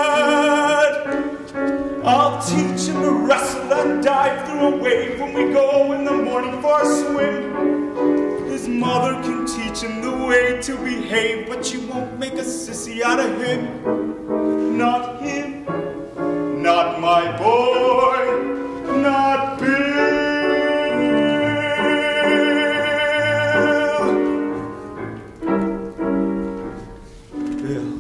I'll teach him to wrestle and dive through a wave when we go in the morning for a swim. His mother can teach him the way to behave, but she won't make a sissy out of him. Not him, not my boy, not Bill. Bill.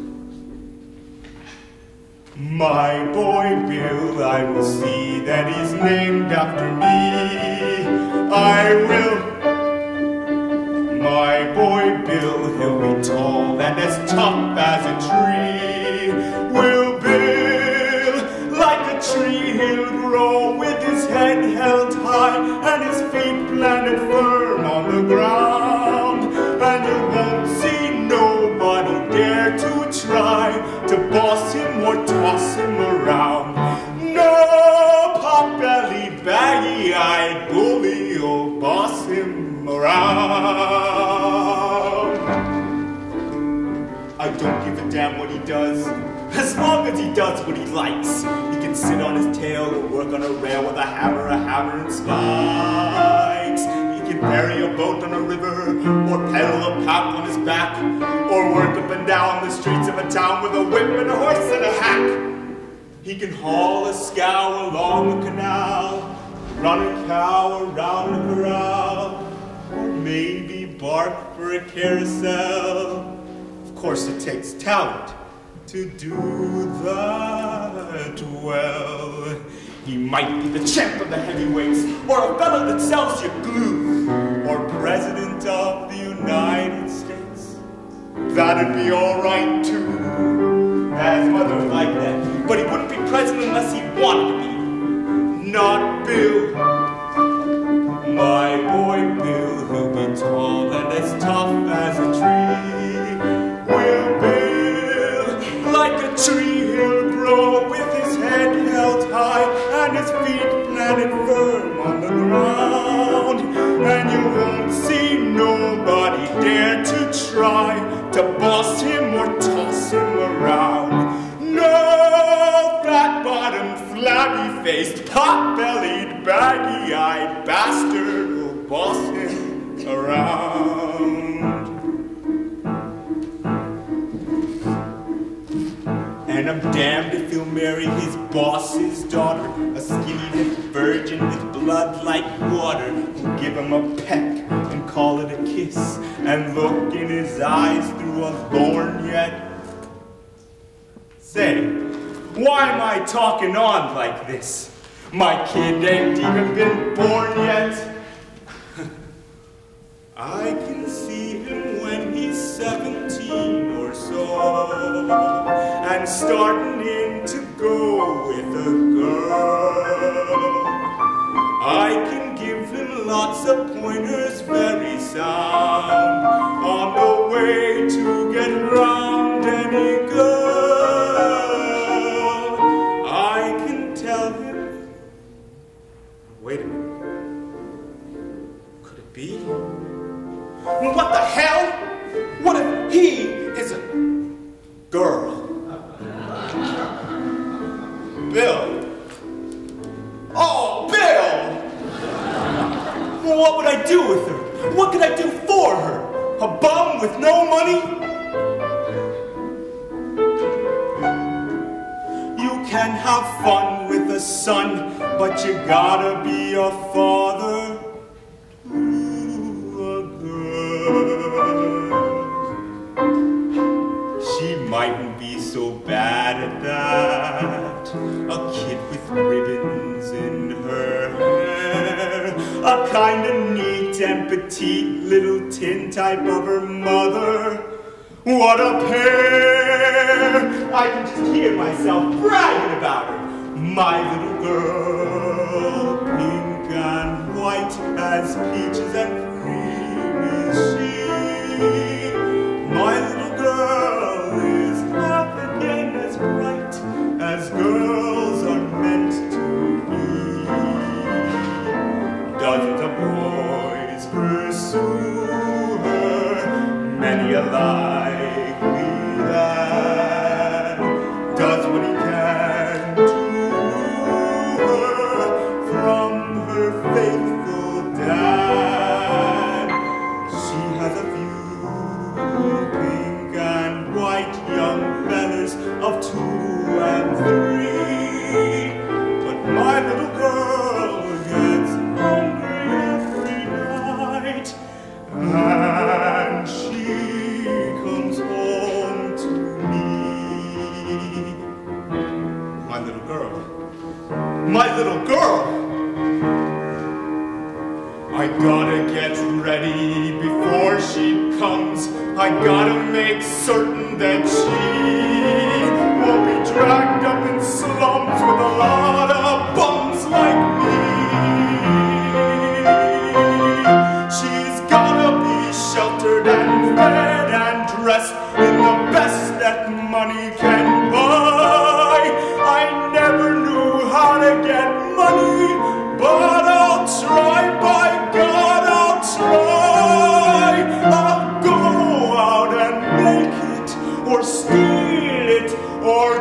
My boy Bill, I will see that he's named after me. I will. My boy Bill, he'll be tall and as tough as a tree. Will Bill, like a tree, he'll grow with his head held high and his feet planted firm on the ground. And you won't see nobody dare to try to boss him or toss him around. No pot-bellied, baggy-eyed bully will boss him around. I don't give a damn what he does, as long as he does what he likes. He can sit on his tail or work on a rail with a hammer, a hammer and spikes. He can ferry a boat on a river, or pedal a pack on his back, or work up and down the streets of a town with a whip and a horse and a hack. He can haul a scow along the canal, run a cow around a corral, or maybe bark for a carousel. Of course, it takes talent to do that well. He might be the champ of the heavyweights, or a fella that sells you glue, or president of the United States. That'd be all right too. Dad's mother liked that, but he wouldn't be president unless he wanted to be. Not Bill. My boy Bill, he'll be tall and as tough as a tree. Will Bill, like a tree, he'll grow with his head held high and his feet planted firm on the ground. And you won't see nobody dare to try to boss him or toss him around. No flat-bottomed, flabby-faced, pot-bellied, baggy-eyed bastard will boss him around. And I'm damned if he'll marry his boss's daughter, a skinny-lipped virgin with blood like water, who'll give him a peck and call it a kiss, and look in his eyes through a lorgnette. Say, why am I talking on like this? My kid ain't even been born yet. I can see him when he's seventeen or so, and starting in to go with a girl. I can give him lots of pointers, very sound, on the way to get round any girl. I can tell him. Wait a minute. Could it be? What the hell? What if he is a girl? Bill. Oh, Bill! Well, what would I do with her? What could I do for her? A bum with no money? You can have fun with a son, but you gotta be a father ribbons in her hair, a kind of neat and petite little tintype of her mother. What a pair! I can just hear myself bragging about her. My little girl, pink and white as peaches and cream is she. My little girl is half again as bright as girls are meant to be. Dozens of boys pursue her, many a like me lad does what he can to her from her faithful dad. She has a few pink and white young fellas of two and three, but my little girl gets hungry every night, and she comes home to me. My little girl, my little girl, I gotta get ready before she comes. I gotta make certain that she won't be dragged up in slums with a lot of bums like me. She's gotta be sheltered and fed and dressed in the best that money can buy. I never knew how to get money, but I'll try, by God, I'll try. I'll go out and make it, or steal it, or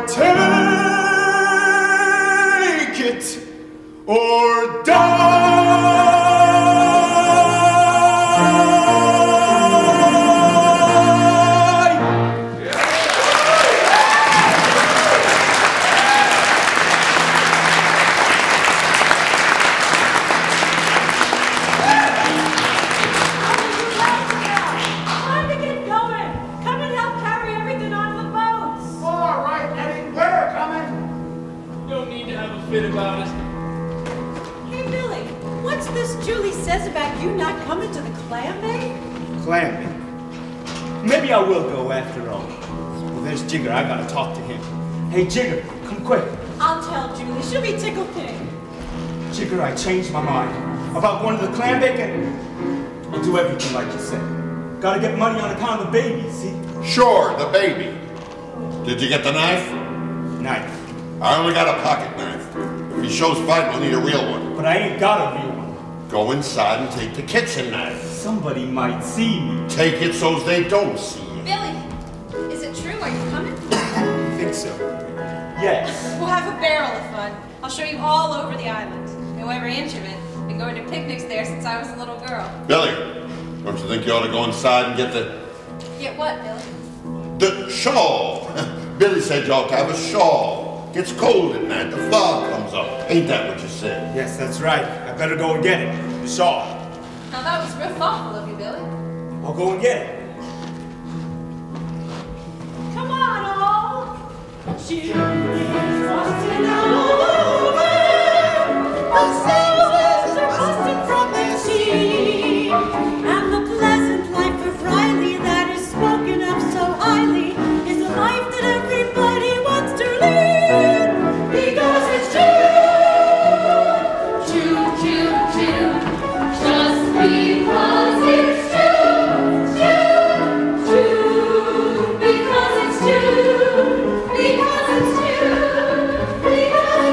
take it, or die. Bit about it. Hey, Billy, what's this Julie says about you not coming to the clam bake? Clam bake? Maybe I will go after all. Well, there's Jigger. I gotta talk to him. Hey, Jigger, come quick. I'll tell Julie. She'll be tickled pink. Jigger, I changed my mind about going to the clam bake, and I'll do everything like you said. Gotta get money on account of the baby, see? Sure, the baby. Did you get the knife? Knife. I only got a pocket knife. If he shows fight, we'll need a real one. But I ain't got a real one. Go inside and take the kitchen knife. Somebody might see me. Take it so they don't see you. Billy, is it true? Are you coming? I think so. Yes. We'll have a barrel of fun. I'll show you all over the island. Know every inch of it. Been going to picnics there since I was a little girl. Billy, don't you think you ought to go inside and get the... Get what, Billy? The shawl. Billy said you ought to have a shawl. Gets cold at night, the fog comes up. Ain't that what you said? Yes, that's right. I better go and get it. The shawl. Now that was real thoughtful of you, Billy. I'll go and get it. Come on, all. Julie's busting all over. The sailors are busting from the sea. And the pleasant life of Riley that is spoken of so highly is a life that everybody wants to live. Because it's true. True, true, true. Just because it's true. True, true. Because it's true. Because it's true. Because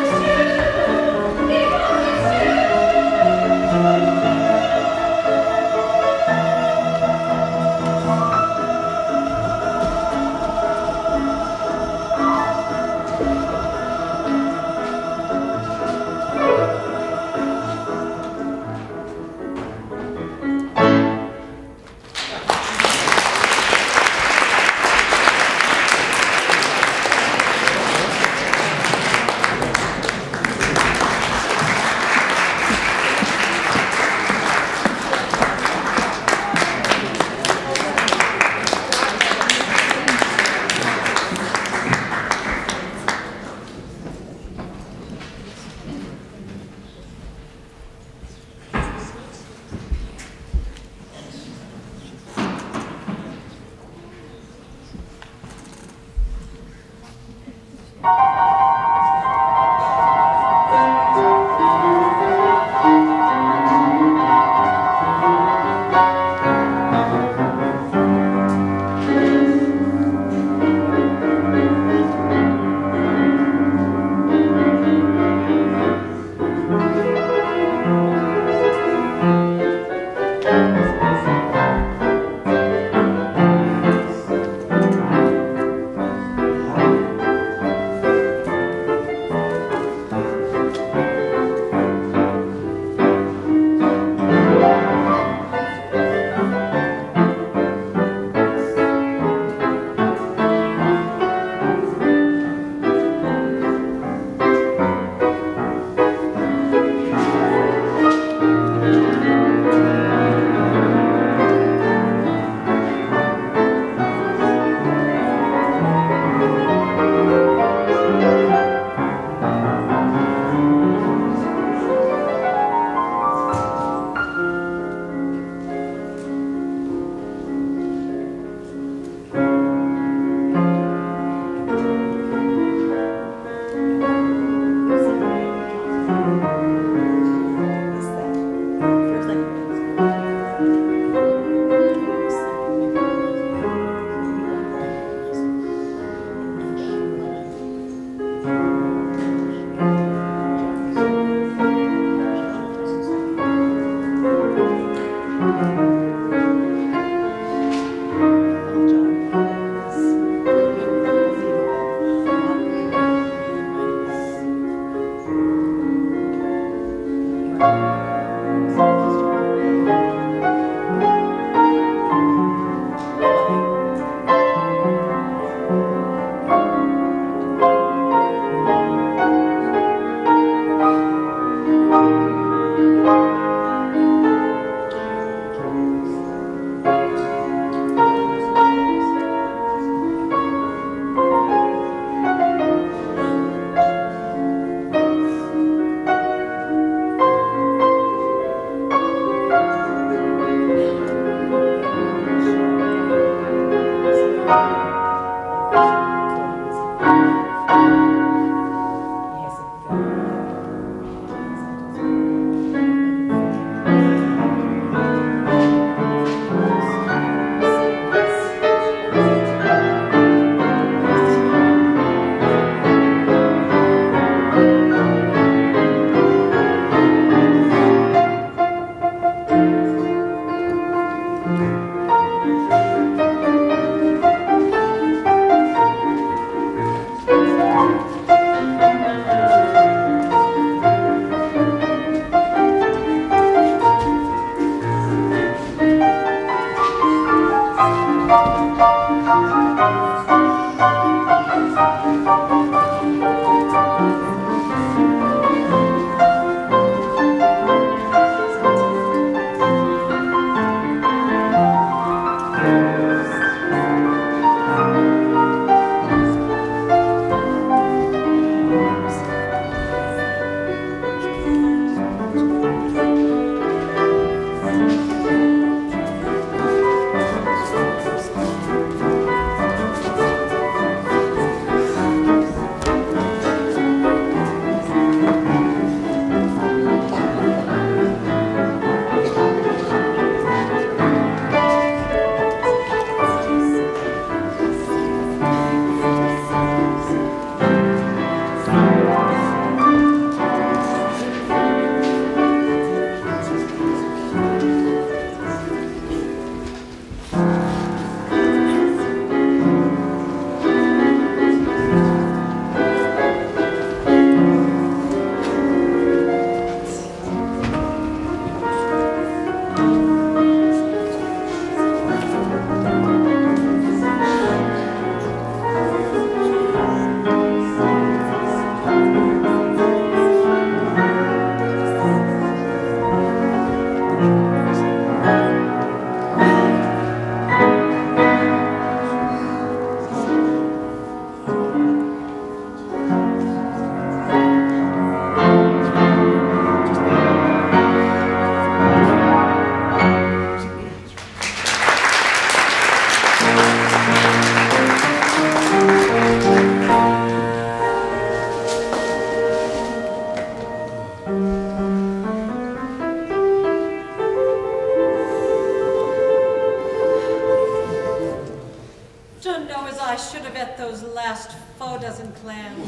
I should have ate those last four dozen clams.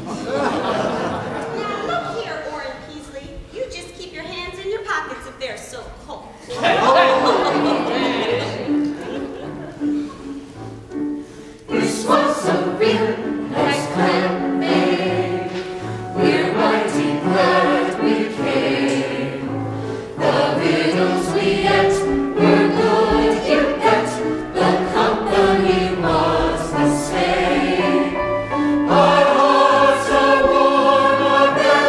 Now, look here, Orrin Peasley. You just keep your hands in your pockets if they're so cold. This was a real nice clam bake. We're mighty glad we came. The victuals we ate were good, you bet. The company was the same. Our hearts are warm, our bellies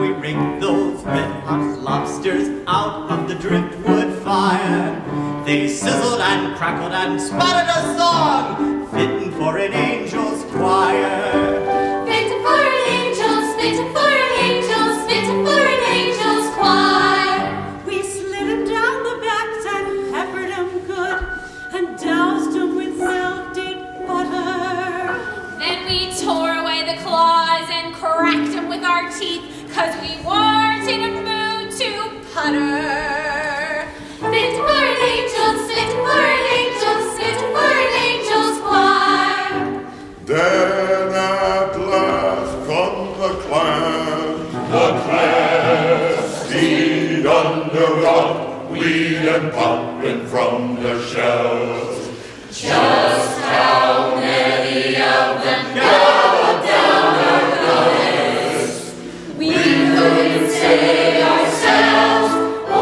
we rigged those red-hot lobsters out of the driftwood fire. They sizzled and crackled and spouted a song, fitting for an angel's choir. Fitting for an angel's, fitting for an angel's, fitting for an angel's choir. We slid him down the backs and peppered him good, and doused him with melted butter. Then we tore away the claws and cracked him with our teeth, cause we weren't in a mood to putter. Fit for an angel's, fit for an angel's, fit for an angel's choir. Then at last come the clan, the clan seed under rock, weed and popping from their shells. Just how many of them gobbled down our guts? We couldn't say ourselves.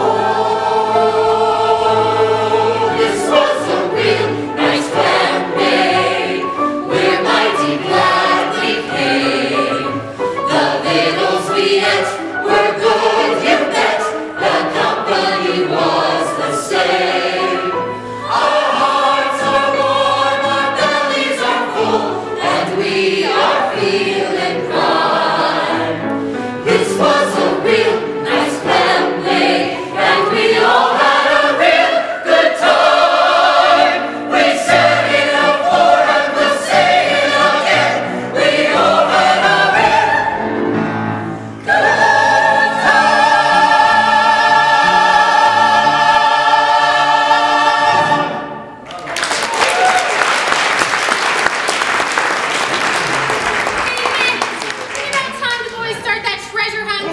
Oh, this was a real nice clam bake. We're mighty glad we came. The victuals we ate were good, you bet. The company was the same. Our hearts are warm, our bellies are full, and we are feeling prime. This was a real nice clam bake, and we all had a real good time. We said it before and we'll say it again. We all had a real good time. About time the boys start that treasure hunt.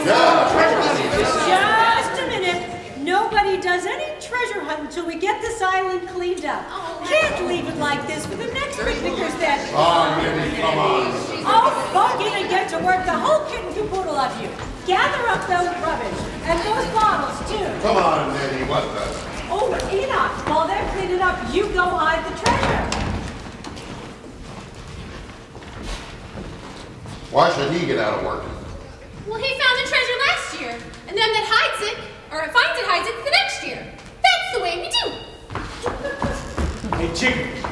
Just a minute. Nobody does any treasure hunt until we get this island cleaned up. Can't leave it like this for the next picnickers then. Oh, Minnie, come on. Oh, bug in and get to work, the whole kit and caboodle of you. Gather up those rubbish, and those bottles, too. Come on, Minnie, what the? Oh, Enoch, while they're cleaning up, you go hide the treasure. Why should he get out of work? Well, he found the treasure last year, and then that hides it, or finds it, hides it the next year. That's the way we do. Hey, Jigger.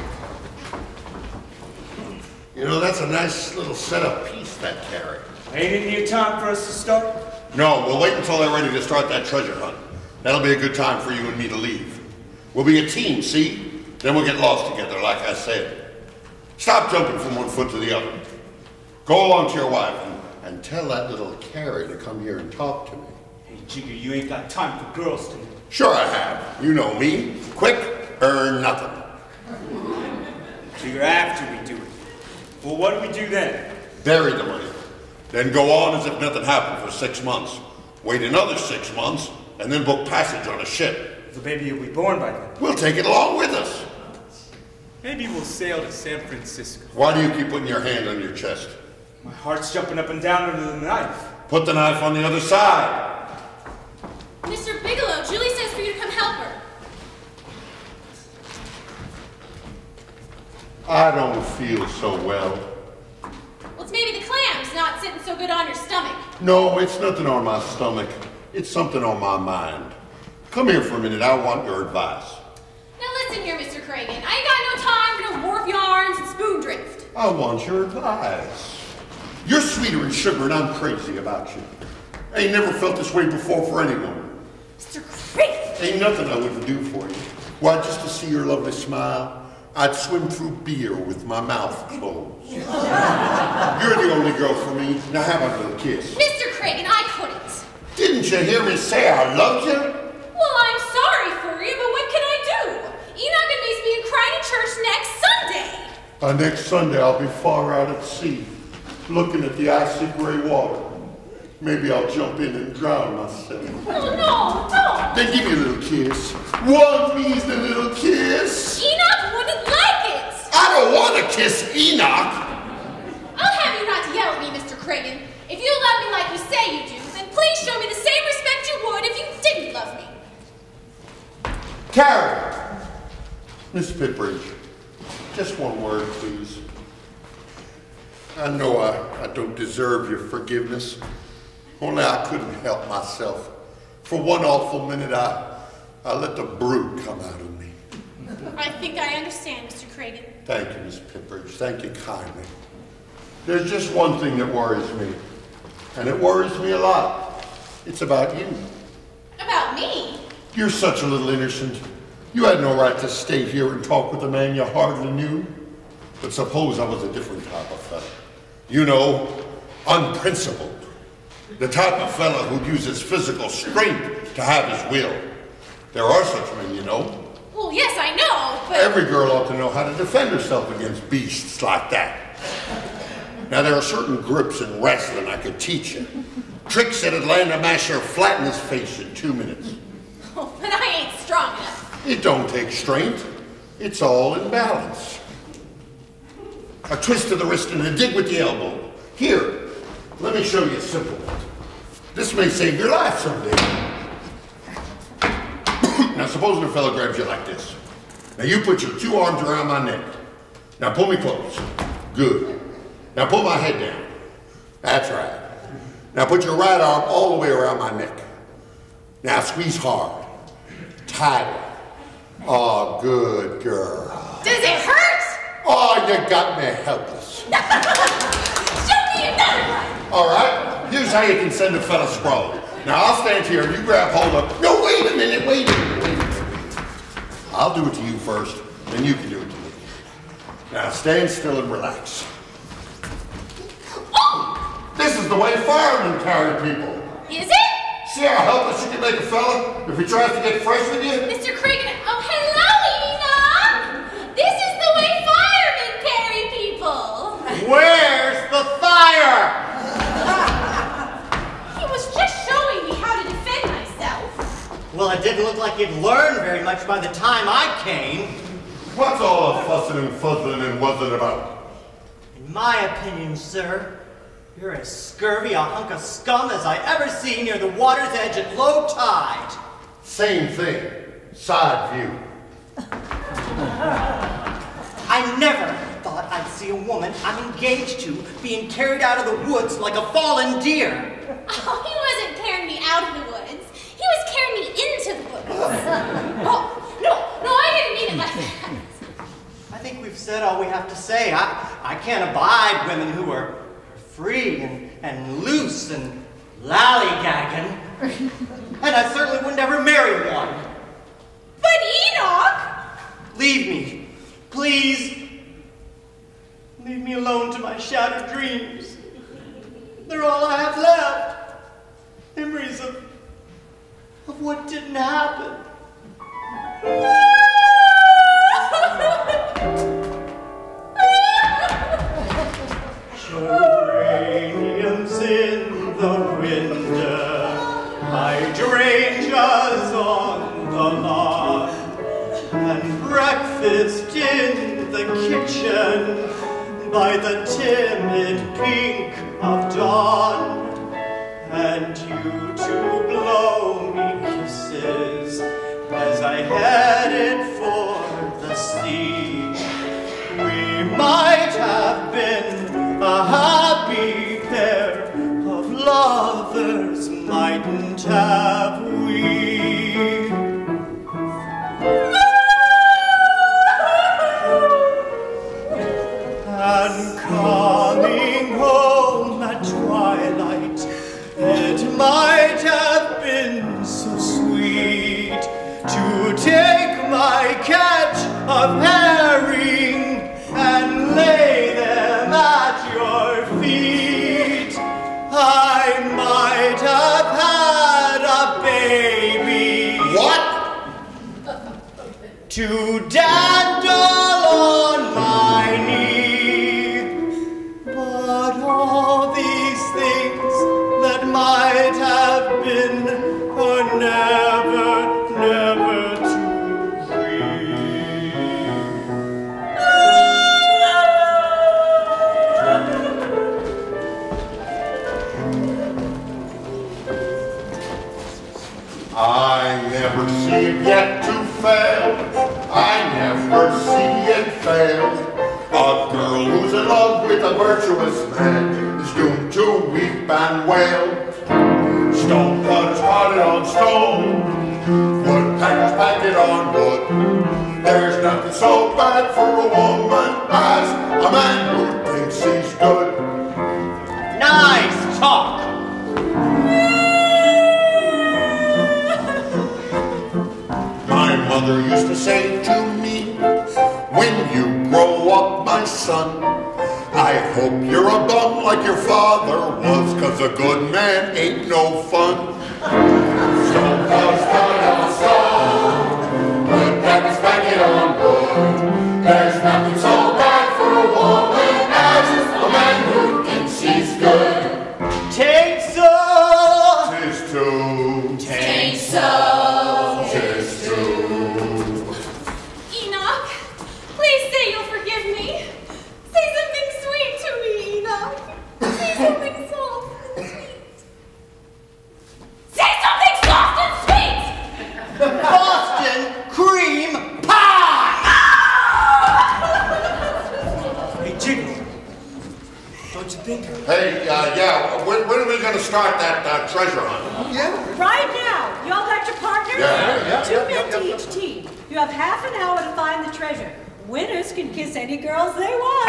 You know, that's a nice little setup piece, that carry. Ain't it near time for us to start? No, we'll wait until they're ready to start that treasure hunt. That'll be a good time for you and me to leave. We'll be a team, see? Then we'll get lost together, like I said. Stop jumping from one foot to the other. Go along to your wife and, and tell that little Carrie to come here and talk to me. Hey, Jigger, you ain't got time for girls tonight. Sure I have. You know me. Quick or nothing. Jigger, after we do it. Well, what do we do then? Bury the money. Then go on as if nothing happened for six months. Wait another six months, and then book passage on a ship. The baby will be born by then. We'll take it along with us. Maybe we'll sail to San Francisco. Why do you keep putting your hand on your chest? My heart's jumping up and down under the knife. Put the knife on the other side. Mister Bigelow, Julie says for you to come help her. I don't feel so well. Well, it's maybe the clams not sitting so good on your stomach. No, it's nothing on my stomach. It's something on my mind. Come here for a minute. I want your advice. Now listen here, Mister Cragen. I ain't got no time for no wharf yarns and spoon drift. I want your advice. You're sweeter than sugar, and I'm crazy about you. I ain't never felt this way before for anyone. Mister Cragen! Ain't nothing I wouldn't do for you. Why, just to see your lovely smile, I'd swim through beer with my mouth closed. You're the only girl for me. Now have a little kiss. Mister Cragen, I couldn't. Didn't you hear me say I loved you? Well, I'm sorry for you, but what can I do? Enoch and me's being cried in church next Sunday. Uh, next Sunday I'll be far out at sea, looking at the icy gray water. Maybe I'll jump in and drown myself. Oh, no, no. Then give me a little kiss. One measly little kiss. Enoch wouldn't like it. I don't want to kiss Enoch. I'll have you not yell at me, Mister Cragen. If you love me like you say you do, then please show me the same respect you would if you didn't love me. Carrie. Miss Pittbridge, just one word, please. I know I, I don't deserve your forgiveness, Only I couldn't help myself. For one awful minute, I, I let the brute come out of me. I think I understand, Mister Cragen. Thank you, Miss Pippridge. Thank you kindly. There's just one thing that worries me, and it worries me a lot. It's about you. About me? You're such a little innocent. You had no right to stay here and talk with a man you hardly knew. But suppose I was a different type of fella. You know, unprincipled. The type of fella who uses physical strength to have his will. There are such men, you know. Well, yes, I know, but... Every girl ought to know how to defend herself against beasts like that. Now, there are certain grips in wrestling I could teach you. Tricks that'd land a masher flat in his face in two minutes. Oh, but I ain't strong enough. It don't take strength. It's all in balance. A twist to the wrist and a dig with the elbow. Here, let me show you a simple one. This may save your life someday. Now, supposing a fellow grabs you like this. Now, you put your two arms around my neck. Now, pull me close. Good. Now, pull my head down. That's right. Now, put your right arm all the way around my neck. Now, squeeze hard. Tighter. Oh, good girl. Does it hurt? Oh, you got me helpless. Show me another one. All right. Here's how you can send a fella sprawling. Now, I'll stand here and you grab hold of... No, wait a minute, wait a minute, wait a minute. I'll do it to you first, then you can do it to me. Now, stand still and relax. Oh! This is the way firemen carry people. Is it? See how helpless you can make a fella if he tries to get fresh with you? Mister Cragen, oh, hello, Enoch! This is the way firemen carry people. Where's the fire? He was just showing me how to defend myself. Well, it didn't look like you'd learned very much by the time I came. What's all the fussing and fuzzling and wuzzing about? In my opinion, sir, you're as scurvy a hunk of scum as I ever see near the water's edge at low tide. Same thing. Side view. I never thought I'd see a woman I'm engaged to being carried out of the woods like a fallen deer. Oh, he wasn't carrying me out of the woods. He was carrying me into the woods. Oh, no, no, I didn't mean it like that. I think we've said all we have to say. I, I can't abide women who are free and, and loose and lollygagging. And I certainly would never marry one. But Enoch! Leave me. Please. Leave me alone to my shattered dreams. They're all I have left. Memories of, of what didn't happen. Geraniums in the window, hydrangeas on the lawn, and breakfast in the kitchen by the timid pink of dawn, and you to blow me kisses as I headed for the sea. We might have been a happy pair of lovers, mightn't have we? And coming home at twilight, it might have been so sweet to take my catch of herring and lay them at your feet. I might have had a baby. What? To dandle on my knee. But all these things that might have been are never, never to be. I never see it yet to fail. I never see it fail. A girl who's in love with a virtuous man is doomed to weep and wail. Stonecutters cut it on stone, woodpeckers pack it on wood. There's nothing so bad for a woman as a man who thinks he's good. Nice talk. My mother used to say to me, when you grow up, my son, I hope you're a bum like your father was, 'cause a good man ain't no fun. Stonecutters cut it on stone, woodpeckers pack it on wood. There's nothing so bad for a woman as a man who thinks he's good. Take so. Tis too. Take so. Tis too. Enoch, please say you'll forgive me. Say something sweet to me, Enoch. Say something soft and sweet. Say something soft and sweet! Boston cream pie! Hey, Jiggle. Don't you think? Hey, uh, yeah, when, when are we going to start that uh, treasure hunt? Yeah. Right now. You all got your partners? Yeah, yeah, Two yeah, men yeah, to yeah. each team. You have half an hour to find the treasure. Winners can kiss any girls they want.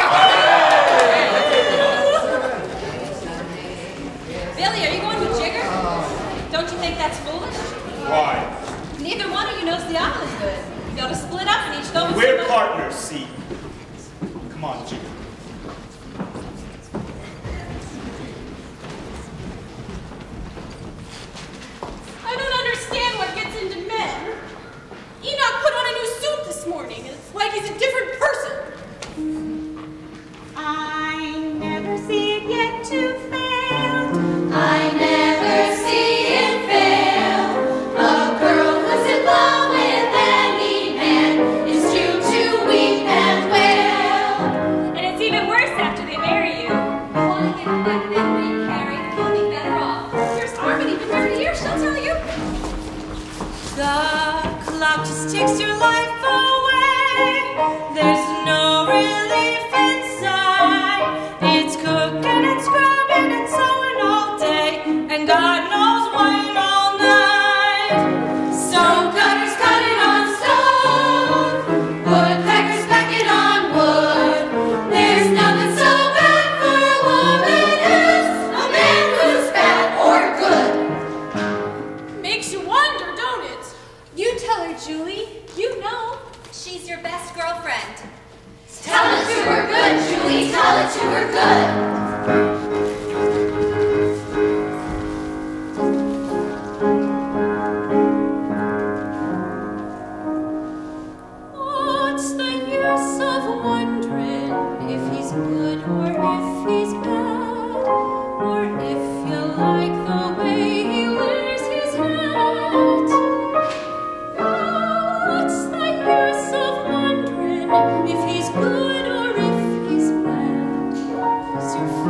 Billy, are you going with Jigger? Don't you think that's foolish? Why? Neither one of you knows the owl is good. You ought to split up and each go with We're somebody. partners, see. Come on, Jiggle. I don't understand what gets into men. Enoch put on a new suit this morning. It's like he's a different person. I never see it yet to fail. I never see it fail. A girl who's in love with any man is due to weep and wail. And it's even worse after they marry you. You want to get back then when you marry, you'll be better off. Here's Harmony, been married a year, she'll tell you. The clock just takes your life away. There's no relief inside. It's cooking and scrubbing and sewing all day, and God knows when all night. Stone cutters cut it on stone. Woodpeckers pack it on wood. There's nothing so bad for a woman as a man who's bad or good. Makes you wonder, don't it? You tell her, Julie. You know. She's your best girlfriend. Tell it to her good, Julie. Tell it to her good. What's the use of wondering if he's good or if he's bad? Or if you like the way he wears his hat? What's the use of wondering if he's good or if he's bad? 'Cause you're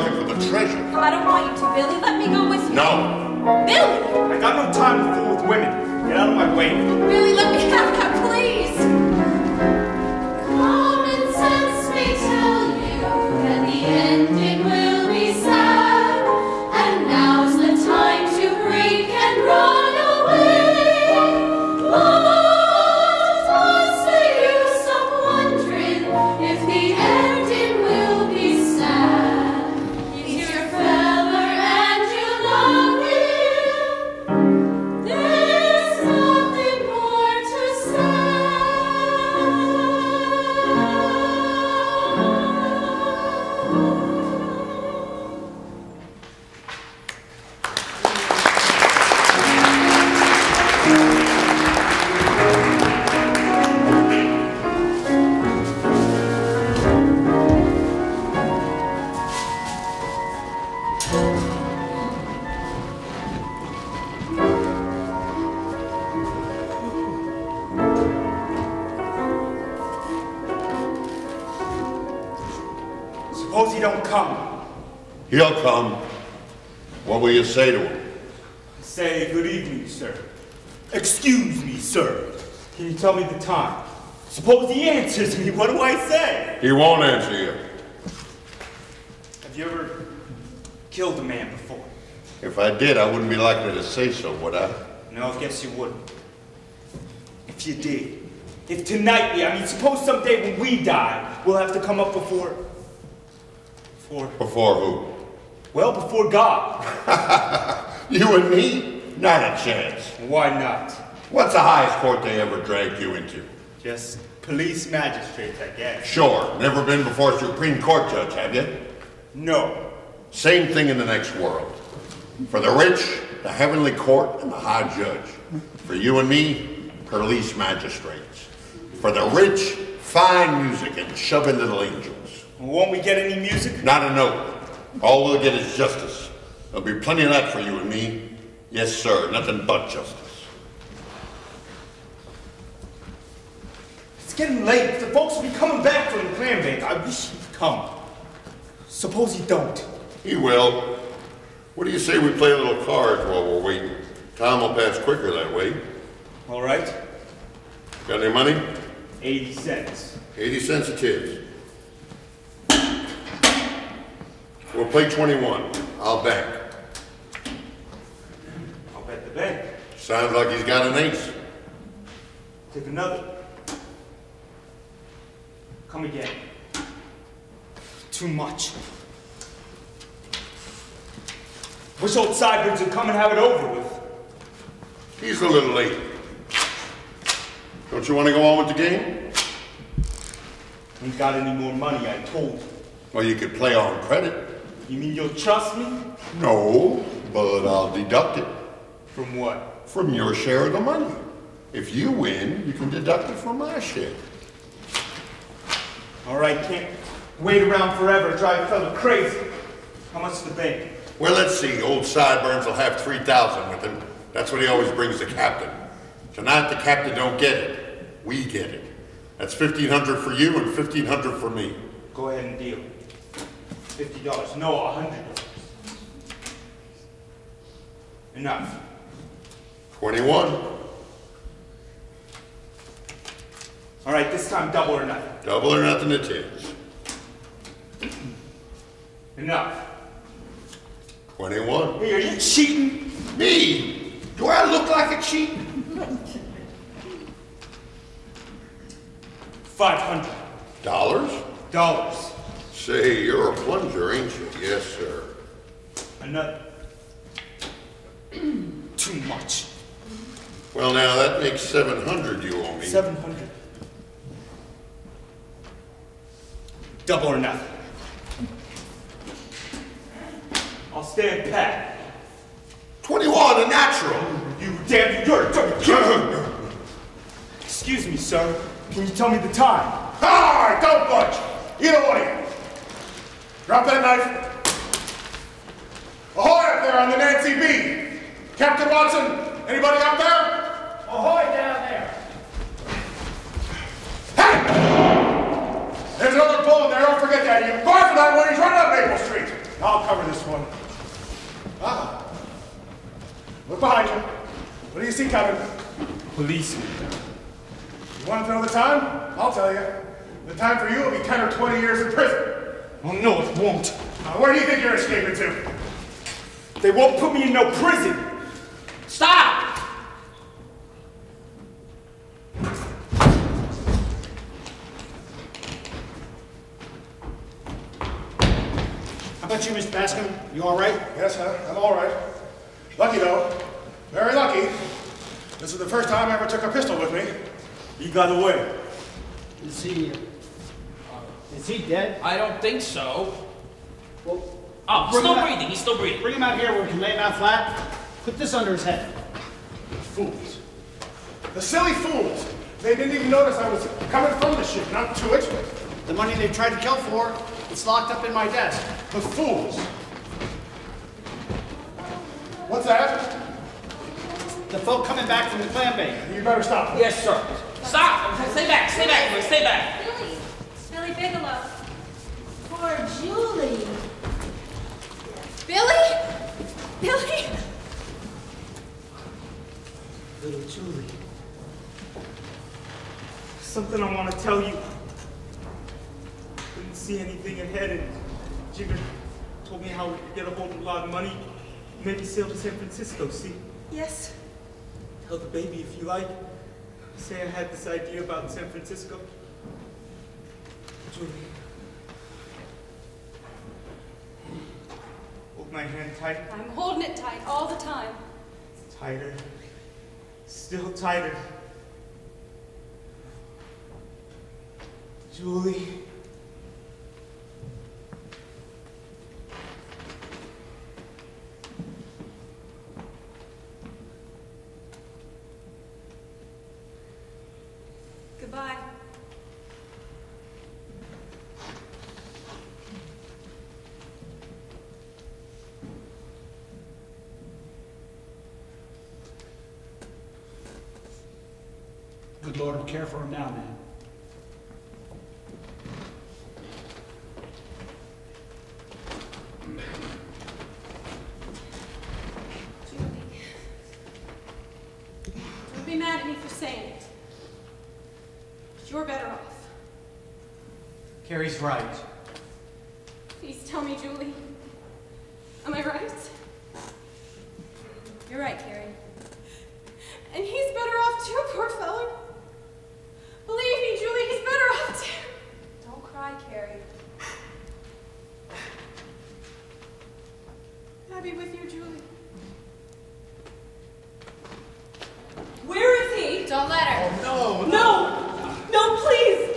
looking for the treasure. I don't want you to, Billy. Let me go with you. No. Billy! I got no time to fool with women. Get out of my way. Billy, let me have that, please. Common sense may tell you that the ending will be sad, and now's the time to break and run away. But what's the use of wondering if the ending will be sad? He's your fella and you love him. There's nothing more to say. Suppose he don't come. He'll come. What will you say to him? Say good evening, sir. Excuse me, sir. Can you tell me the time? Suppose he answers me. What do I say? He won't answer you. Have you ever killed a man before? If I did, I wouldn't be likely to say so, would I? No, I guess you wouldn't. If you did, if tonight, I mean, suppose someday when we die, we'll have to come up before, before, Before who? well, before God. You and me? Not a chance. Why not? What's the highest court they ever dragged you into? Just police magistrates, I guess. Sure. Never been before a Supreme Court judge, have you? No. Same thing in the next world. For the rich, the heavenly court and the high judge. For you and me, police magistrates. For the rich, fine music and shoving little angels. Won't we get any music? Not a note. All we'll get is justice. There'll be plenty of that for you and me. Yes, sir. Nothing but justice. It's getting late. The folks will be coming back from the clam bake. I wish he'd come. Suppose he don't. He will. What do you say we play a little cards while we're waiting? Time will pass quicker that way. All right. Got any money? Eighty cents. Eighty cents it is. We'll play twenty-one. I'll bank. I'll bet the bank. Sounds like he's got an ace. Take another. Come again. Too much. Wish old Sideburns would come and have it over with. He's a little late. Don't you want to go on with the game? Ain't got any more money, I told you. Well, you could play on credit. You mean you'll trust me? No, but I'll deduct it. From what? From your share of the money. If you win, you can deduct it from my share. All right, can't wait around forever, drive a fellow crazy. How much to the bank? Well, let's see. Old Sideburns will have three thousand with him. That's what he always brings the captain. Tonight, the captain don't get it. We get it. That's fifteen hundred for you and fifteen hundred for me. Go ahead and deal. Fifty dollars. No, a hundred dollars. Enough. Twenty-one. All right, this time double or nothing. Double or nothing it is. Enough. Twenty-one. Hey, are you cheating? Me? Do I look like a cheat? Five hundred. Dollars? Dollars. Say, you're a plunger, ain't you? Yes, sir. Another. Too much. Well, now, that makes seven hundred you owe me. Seven hundred. Double or nothing. I'll stand pat. Twenty-one, a natural. You damn, you're a dirty. Excuse me, sir. Can you tell me the time? All right, don't budge. Either one of you. Drop that knife. Ahoy up there on the Nancy B. Captain Watson, anybody up there? Ahoy down there. Hey! There's another bull in there, don't forget that. You go after that one, he's running up Maple Street. I'll cover this one. Ah. Look behind you. What do you see coming? Police. You want to know the time? I'll tell you. The time for you will be ten or twenty years in prison. Oh, no, it won't. Now, where do you think you're escaping to? They won't put me in no prison. Stop! How about you, Mister Bascom? You all right? Yes, sir. I'm all right. Lucky, though. Very lucky. This is the first time I ever took a pistol with me. He got away. Is he... Uh, is he dead? I don't think so. Well, oh, bring still him out- breathing. He's still breathing. Bring him out here where we can lay him out flat. Put this under his head. Fools. The silly fools. They didn't even notice I was coming from the ship, not to it. The money they tried to kill for, it's locked up in my desk. The fools. What's that? The folk coming back from the clam bake. You better stop. Yes, sir. Stop! Stay back, stay back, boy, stay back. Billy. Billy Bigelow. Poor Julie. Billy? Billy? Little Julie. Something I want to tell you. Couldn't see anything ahead, and Jigger told me how to get a hold of a lot of money. Maybe sail to San Francisco, see? Yes. Tell the baby if you like. Say I had this idea about San Francisco. Julie. Hold my hand tight. I'm holding it tight all the time. Tighter. Still tighter. Julie. Goodbye. Good Lord will care for him now, man. Julie. Don't be mad at me for saying it. But you're better off. Carrie's right. Please tell me, Julie. Am I right? You're right, Carrie. And he's better off too, poor fella. Believe me, Julie, he's better off too. Don't cry, Carrie. I'll be with you, Julie. Where is he? Don't let her. Oh, no. No! No, please!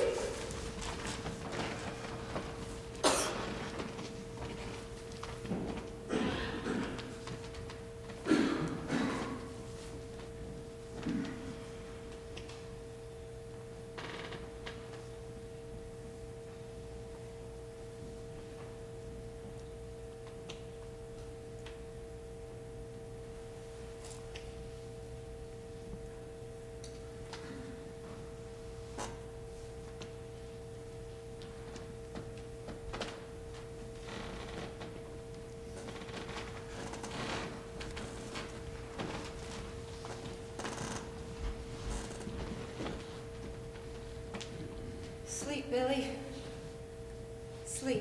Sleep, Billy. Sleep.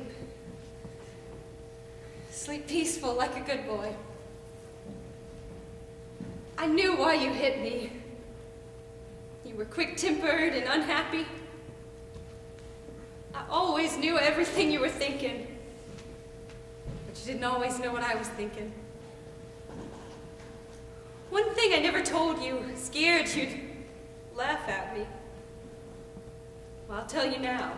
Sleep peaceful like a good boy. I knew why you hit me. You were quick-tempered and unhappy. I always knew everything you were thinking. But you didn't always know what I was thinking. One thing I never told you, scared you'd laugh at me. Well, I'll tell you now.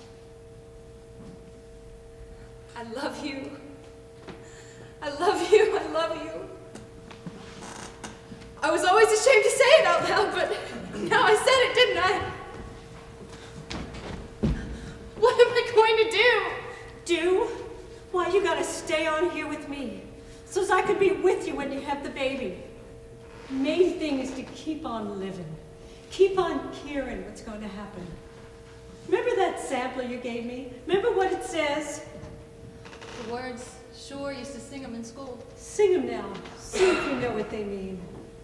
I love you. I love you. I love you. I was always ashamed to say it out loud, but now I said it, didn't I? What am I going to do? Do? Why, you gotta stay on here with me, so as I could be with you when you have the baby. Main thing is to keep on living. Keep on caring what's going to happen. Remember that sampler you gave me? Remember what it says? The words Sure, used to sing them in school. Sing them now. See if you know what they mean.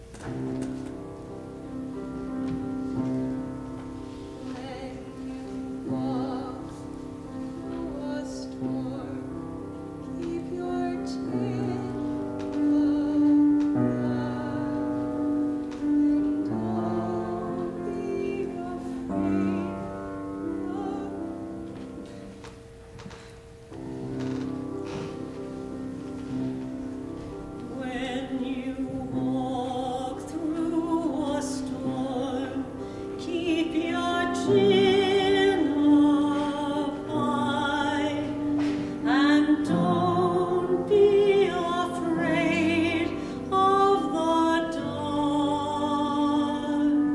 When you walk through a storm, keep your chin up high, and don't be afraid of the dark.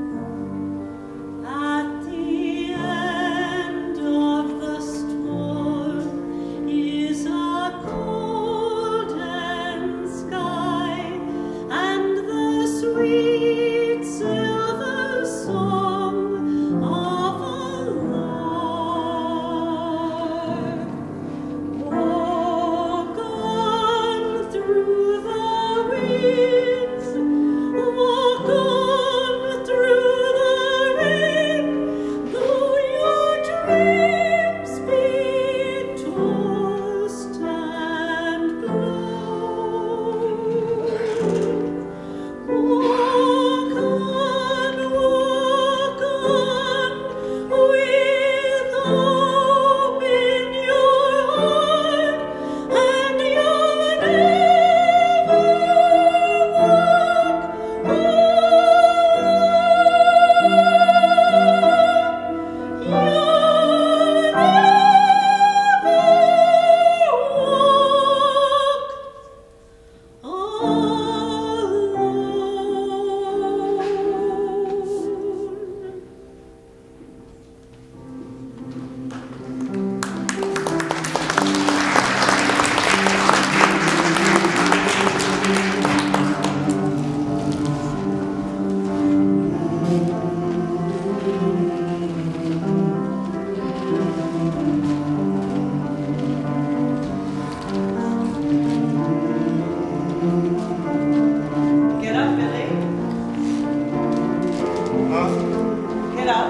At the end of the storm is a golden sky, and the sweet silver song of a lark. Walk on through the winds, walk on through the rain, though your dreams be tossed and blown. Walk on, walk on, with hope in your heart, and you'll never walk Get up, Billy. Huh? Get up.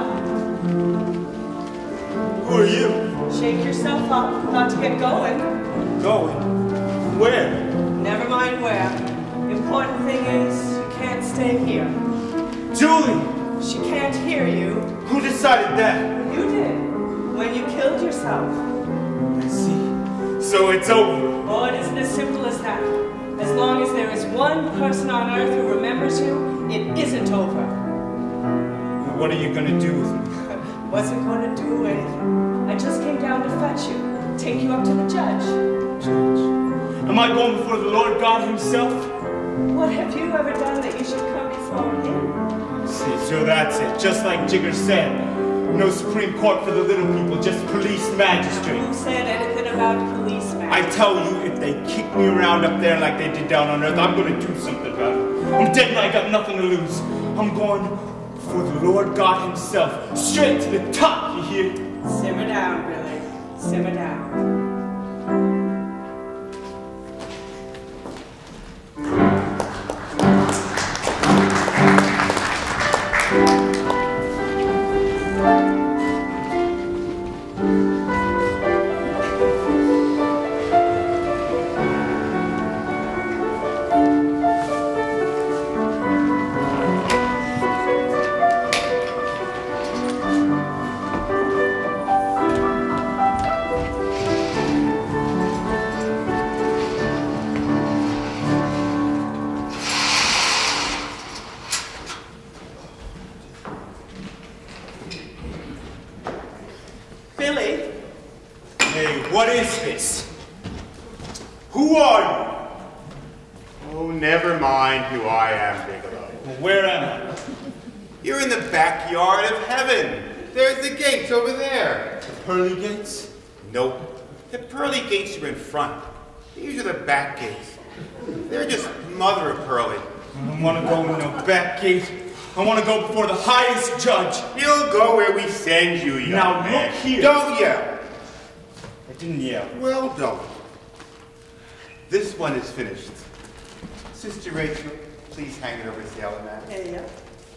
Who are you? Shake yourself up. Got to get going. Going? Where? Never mind where. Important thing is, you can't stay here. Julie! She can't hear you. Who decided that? You did. When you killed yourself. I see. So it's over. Oh, it isn't as simple as that. As long as there is one person on Earth who remembers you, it isn't over. What are you gonna do with me? Wasn't going to do anything. I just came down to fetch you, take you up to the judge. Judge? Am I going before the Lord God himself? What have you ever done that you should come before him? See, so that's it. Just like Jigger said. No Supreme Court for the little people, just police magistrate. Who said anything about police magistrate? I tell you, if they kick me around up there like they did down on Earth, I'm gonna do something about it. I'm dead and I got nothing to lose. I'm going for the Lord God himself, straight to the top, you hear? Simmer down, Billy. Simmer down. Billy? Hey, what is this? Who are you? Oh, never mind who I am, Bigelow. Well, where am I? You're in the backyard of heaven. There's the gates over there. The pearly gates? Nope. The pearly gates are in front. These are the back gates. They're just mother of pearly. I don't want to go in no back gate. I want to go before the highest judge. You'll go where we send you, young now, man. Look here. Don't yell. I didn't yell. Well, don't. This one is finished. Sister Rachel, please hang it over Sailor Man. Hey, yeah.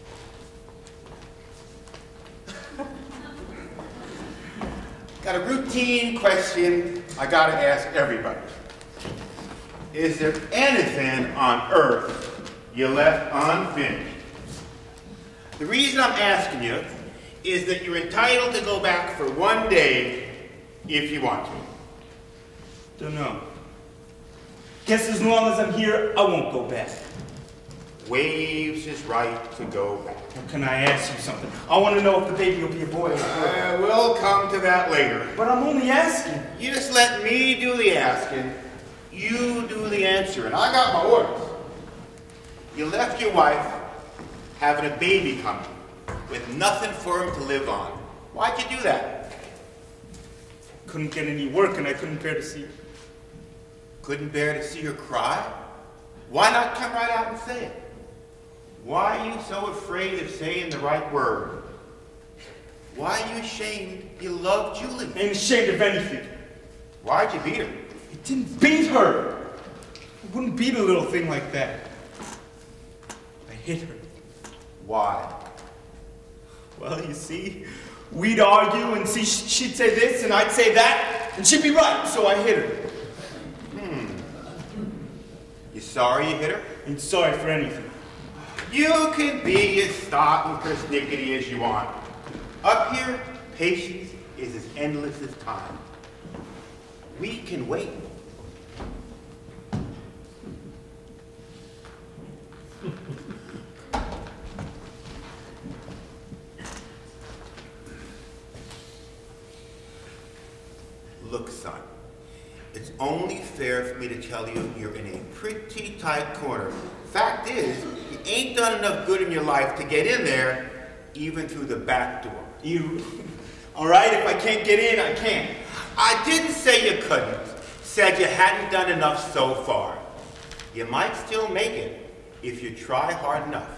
Got a routine question I gotta ask everybody. Is there anything on earth you left unfinished? The reason I'm asking you is that you're entitled to go back for one day if you want to. Don't know. Guess as long as I'm here, I won't go back. Waves his right to go back. Well, can I ask you something? I want to know if the baby will be a boy or a girl. Uh, we'll come to that later. But I'm only asking. You just let me do the asking. You do the answering. I got my orders. You left your wife having a baby coming with nothing for him to live on. Why'd you do that? Couldn't get any work and I couldn't bear to see her. Couldn't bear to see her cry? Why not come right out and say it? Why are you so afraid of saying the right word? Why are you ashamed you love Julie? I ain't ashamed of anything. Why'd you beat her? I didn't beat her. I wouldn't beat a little thing like that. I hit her. Why? Well, you see, we'd argue and see she'd say this and I'd say that, and she'd be right, so I hit her. Hmm. You sorry you hit her? Ain't sorry for anything. You can be as stout and persnickety as you want. Up here, patience is as endless as time. We can wait. Look, son, it's only fair for me to tell you you're in a pretty tight corner. Fact is, you ain't done enough good in your life to get in there, even through the back door. You, all right, if I can't get in, I can't. I didn't say you couldn't. Said you hadn't done enough so far. You might still make it if you try hard enough.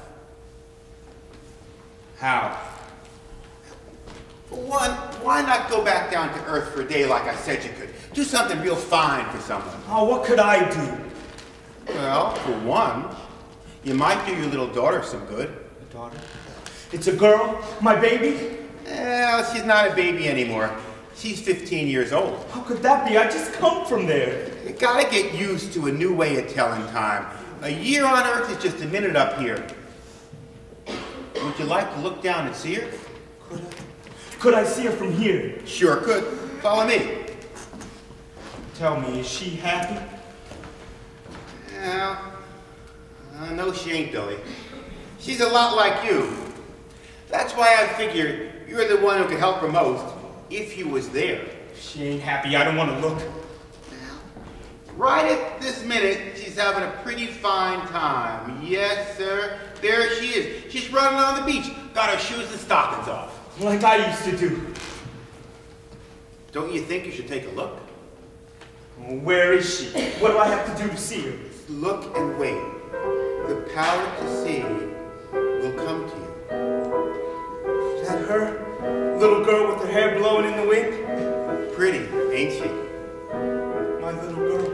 How? For one, why not go back down to earth for a day like I said you could? Do something real fine for someone. Oh, what could I do? Well, for one, you might do your little daughter some good. A daughter? It's a girl? My baby? Well, she's not a baby anymore. She's fifteen years old. How could that be? I just come from there. You gotta get used to a new way of telling time. A year on earth is just a minute up here. Would you like to look down and see her? Could I? Could I see her from here? Sure could. Follow me. Tell me, is she happy? Well, uh, no she ain't, Billy. She's a lot like you. That's why I figure you're the one who could help her most, if you was there. She ain't happy, I don't want to look. Right at this minute, she's having a pretty fine time. Yes, sir. There she is. She's running on the beach. Got her shoes and stockings off. Like I used to do. Don't you think you should take a look? Where is she? What do I have to do to see her? Look and wait. The power to see will come to you. Is that her? Little girl with her hair blowing in the wind? Pretty, ain't she? My little girl.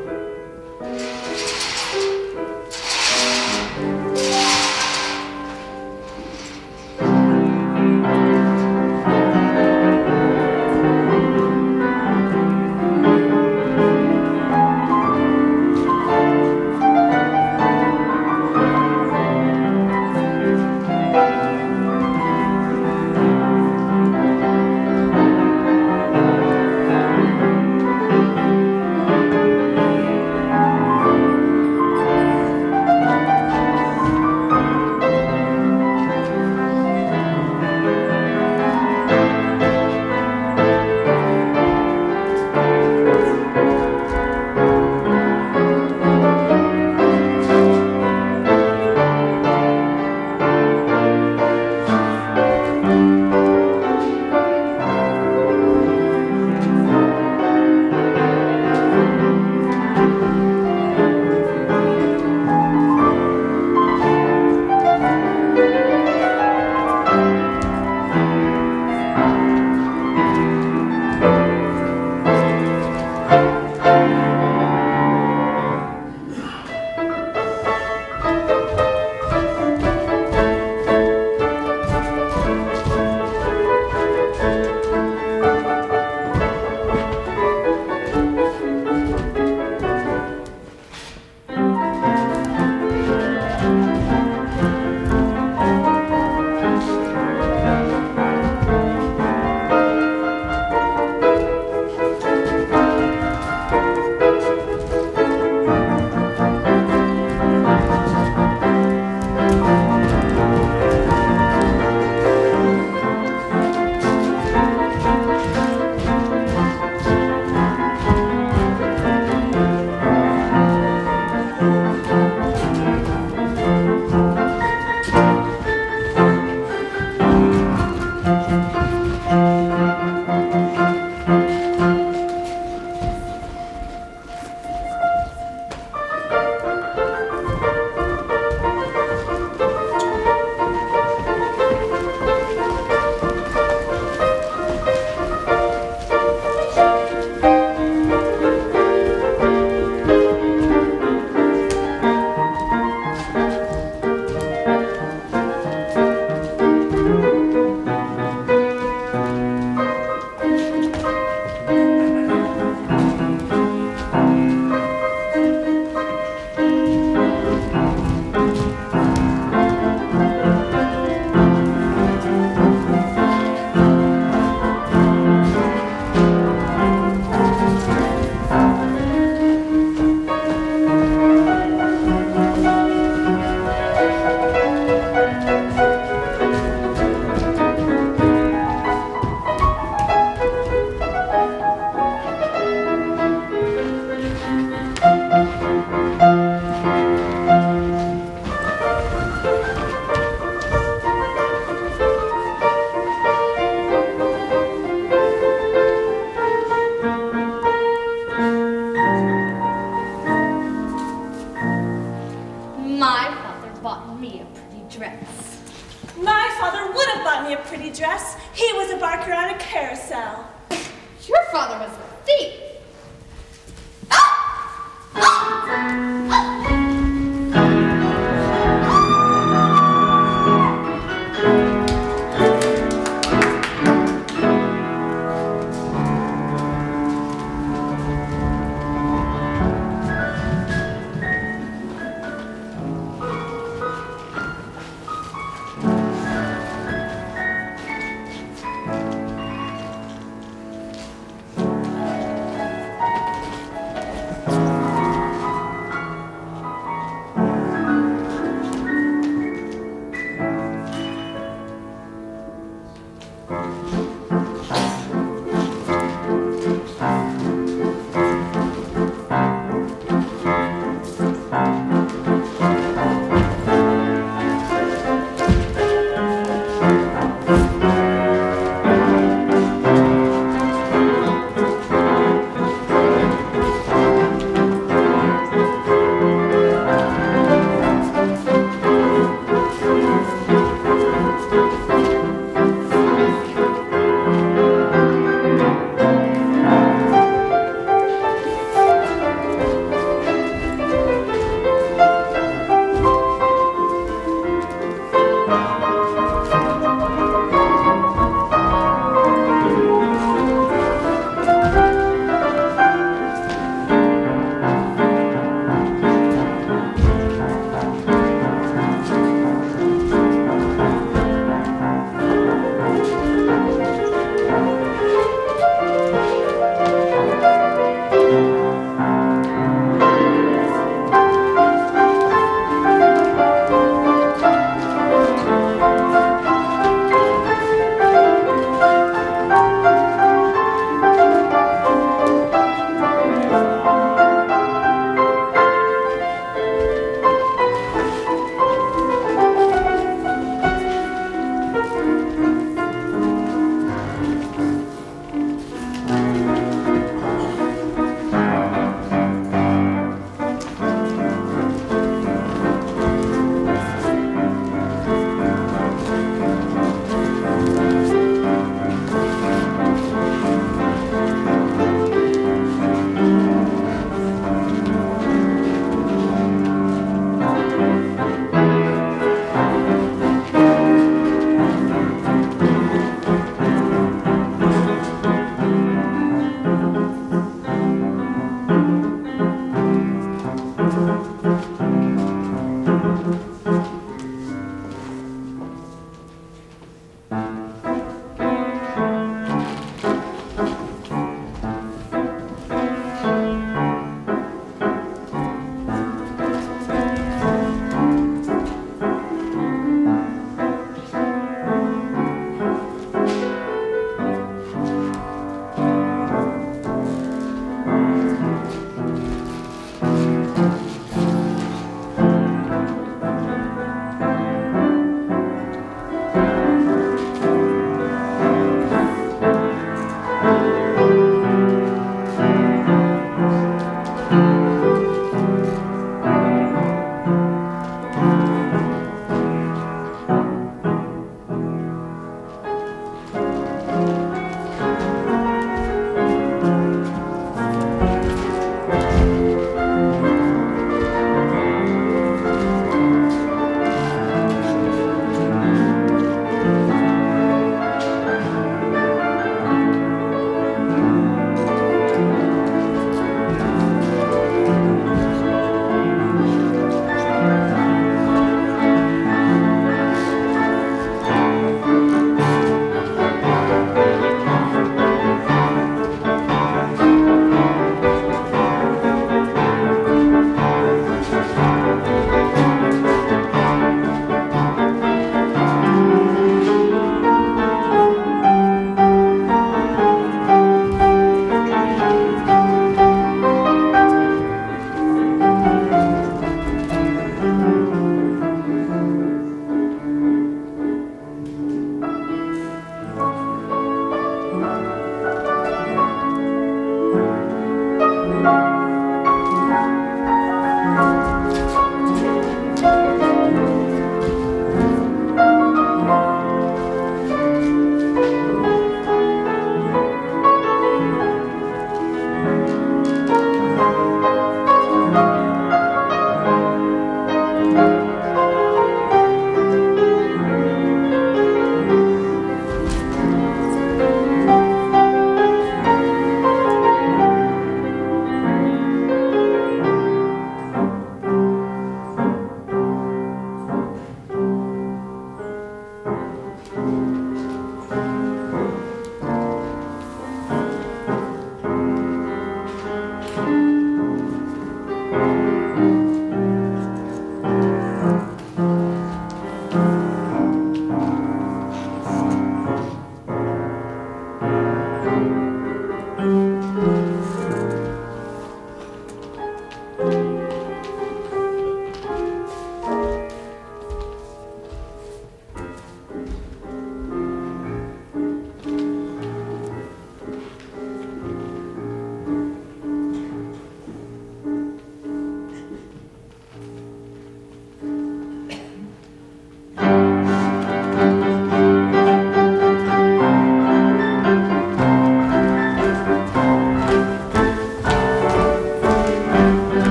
My father bought me a pretty dress. My father would have bought me a pretty dress. He was a barker on a carousel. Your father was a thief.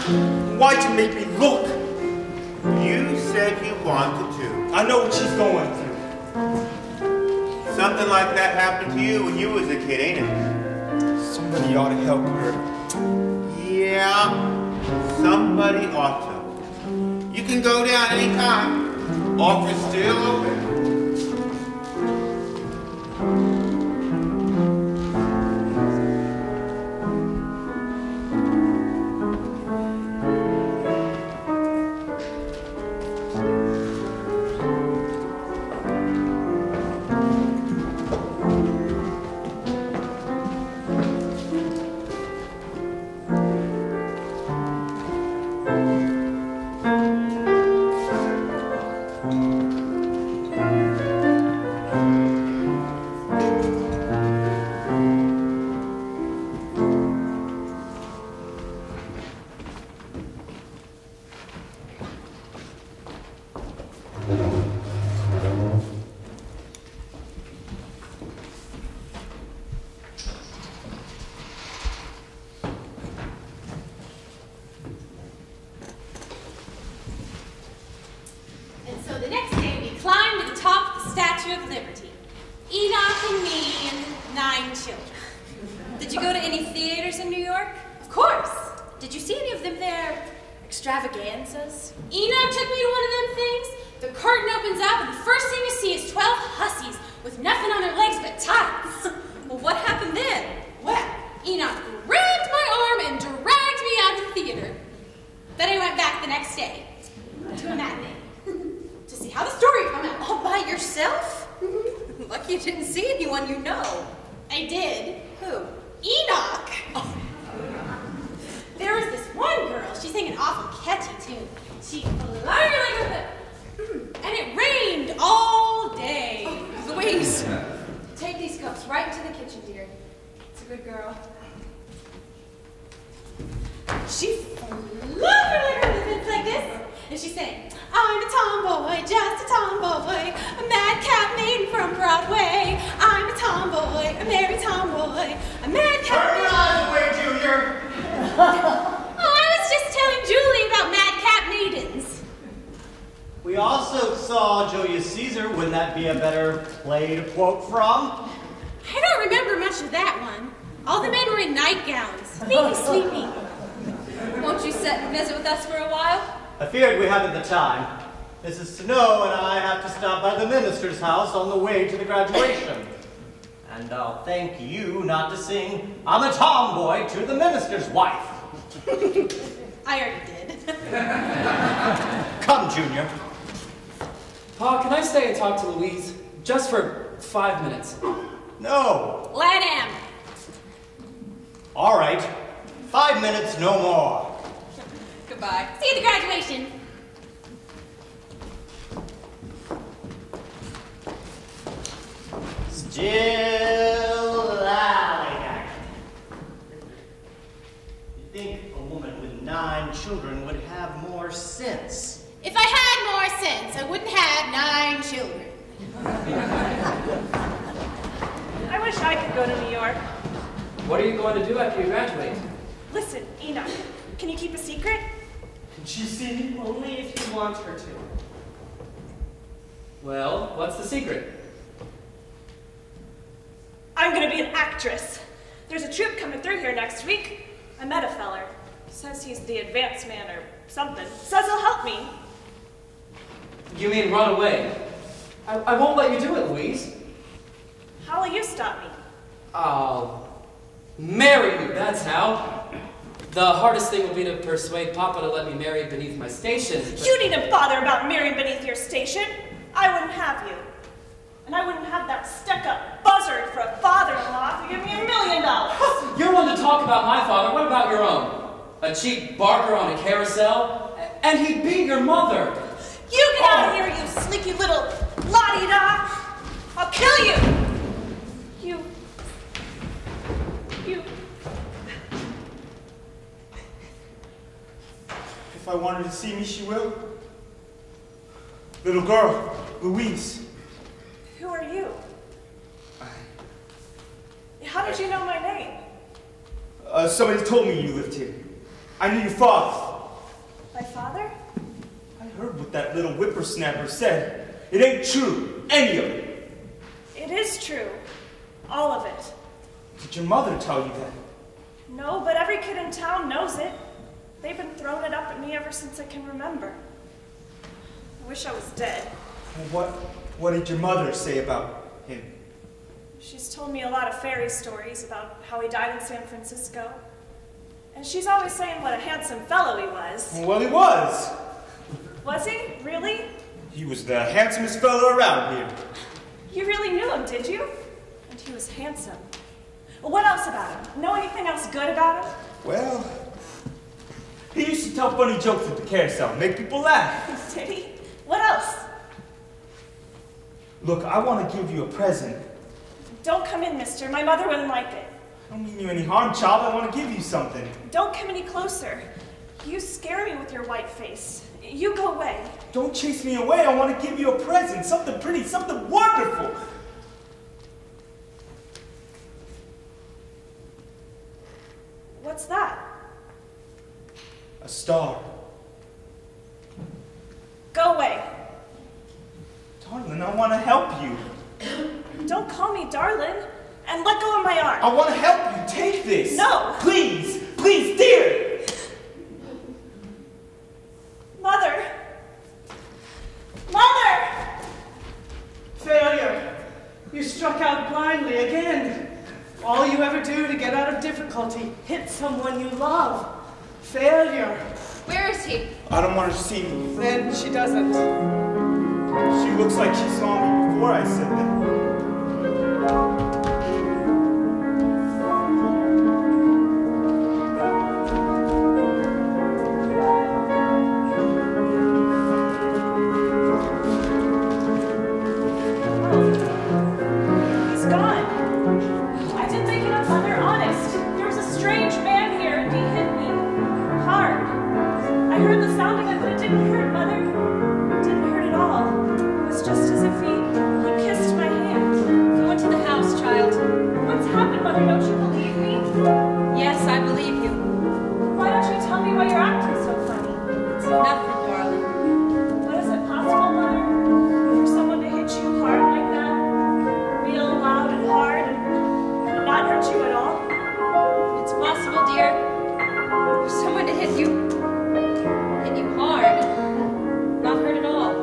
Why'd you make me look? You said you wanted to. I know what she's going through. Something like that happened to you when you was a kid, ain't it? Somebody ought to help her. Yeah, somebody ought to. You can go down anytime. Offer's still open. And so the next day we climbed to the top of the Statue of Liberty. Enoch and me and nine children. Did you go to any theaters in New York? Of course. Did you see any of them there? Extravaganzas? Enoch took me to one of them things. The curtain opens up and the first thing you see is twelve hussies with nothing on their legs but tights. Well, what happened then? Well, Enoch grabbed my arm and dragged me out of the theater. Then I went back the next day to a matinee to see how the story came out. All by yourself? Mm-hmm. Lucky you didn't see anyone you know. I did. Who? Enoch. Oh. There was this one girl. She sang an awful catchy tune. She fluttered like a whip. And it rained all day. Oh, Louise, take these cups right to the kitchen, dear. It's a good girl. She fluttered like a whip like this. And she sang, I'm a tomboy, just a tomboy, a madcap maiden from Broadway. I'm a tomboy, a merry tomboy, a madcap maiden. Turn your eyes away, Junior. Oh, I was just telling Julie about madcap maidens. We also saw Julius Caesar. Wouldn't that be a better play to quote from? I don't remember much of that one. All the men were in nightgowns, sleepy, sleepy. Won't you sit and visit with us for a while? I feared we hadn't the time. Missus Snow and I have to stop by the minister's house on the way to the graduation. And I'll thank you not to sing I'm a tomboy to the minister's wife. I already did. Come, Junior. Pa, can I stay and talk to Louise? Just for five minutes. No. Let him. All right. Five minutes, no more. Goodbye. See you at the graduation. Still lollygagging. You think a woman with nine children would have more sense? If I had more sense, I wouldn't have nine children. I wish I could go to New York. What are you going to do after you graduate? Listen, Enoch, can you keep a secret? Can she see me? Only if you want her to. Well, what's the secret? I'm gonna be an actress. There's a troupe coming through here next week. I met a feller. Says he's the advance man or something. Says he'll help me. You mean run away? I, I won't let you do it, Louise. How will you stop me? I'll marry you, that's how. The hardest thing will be to persuade Papa to let me marry beneath my station. But... You needn't bother about marrying beneath your station. I wouldn't have you. And I wouldn't have that stuck-up buzzard for a father-in-law if you give me a million dollars. You're one to talk about my father. What about your own? A cheap barker on a carousel? And he beat your mother. You get oh. out of here, you sneaky little la-di-da! I'll kill you! You... You... If I want her to see me, she will. Little girl, Louise. Who are you? How did you know my name? Uh, somebody told me you lived here. I knew your father. that little whippersnapper said. It ain't true, any of it. It is true. All of it. Did your mother tell you that? No, but every kid in town knows it. They've been throwing it up at me ever since I can remember. I wish I was dead. What, what did your mother say about him? She's told me a lot of fairy stories about how he died in San Francisco. And she's always saying what a handsome fellow he was. Well, he was. Was he? Really? He was the handsomest fellow around here. You really knew him, did you? And he was handsome. Well, what else about him? Know anything else good about him? Well, he used to tell funny jokes at the carousel, make people laugh. Did he? What else? Look, I want to give you a present. Don't come in, mister. My mother wouldn't like it. I don't mean you any harm, child. I want to give you something. Don't come any closer. You scare me with your white face. You go away. Don't chase me away. I want to give you a present. Something pretty, something wonderful. What's that? A star. Go away. Darling, I want to help you. Don't call me darling. And let go of my arm. I want to help you. Take this. No. Please. Please, dear. Mother. Mother! Failure. You struck out blindly again. All you ever do to get out of difficulty, hit someone you love. Failure. Where is he? I don't want her to see me. Then she doesn't. She looks like she saw me before I said that. He's gone. I didn't think it up, Mother, honest. There was a strange man here and he hit me. Hard. I heard the sound of it, but it didn't hurt, Mother. It didn't hurt at all. It was just as if he, he kissed my hand. Go into the house, child. What's happened, Mother? Don't you believe me? Yes, I believe you. Why don't you tell me why you're acting so funny? It's nothing, darling. But is it possible, Mother, for someone to hit you hard like that? Real loud and hard and not hurt you at all? It's possible, dear. For someone to hit you, hit you hard, not hurt at all.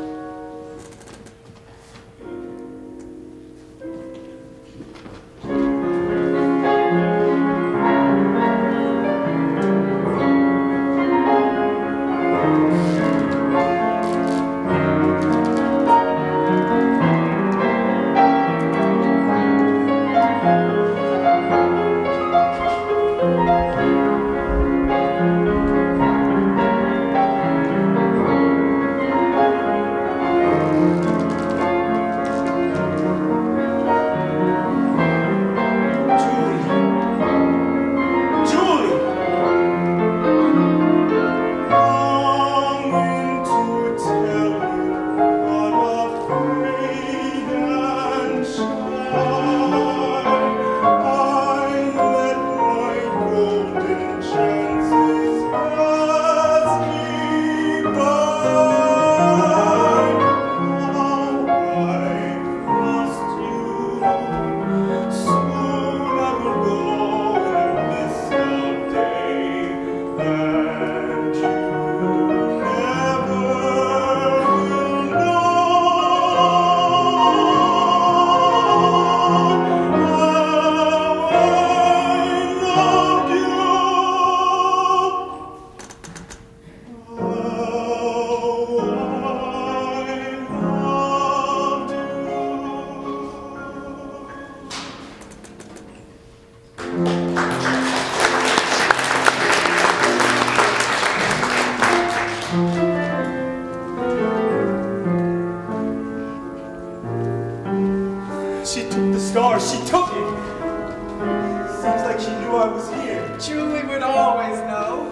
She took the star. She took it. Seems like she knew I was here. Julie would always know.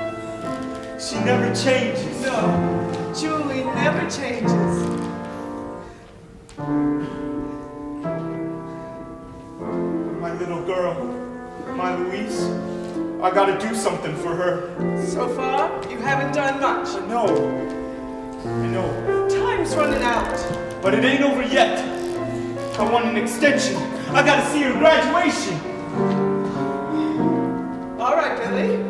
She never changes. No, Julie never changes. My little girl, my Louise, I gotta do something for her. So far, you haven't done much. No, I know. Time's running out. But it ain't over yet. I want an extension. I gotta see her graduation. All right, Billy.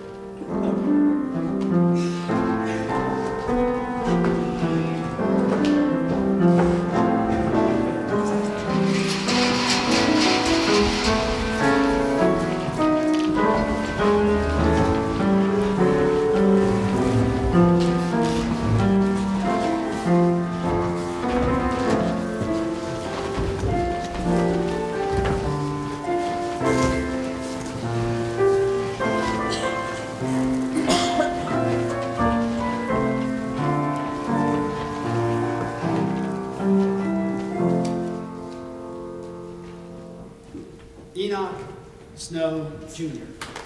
Enoch Snow Junior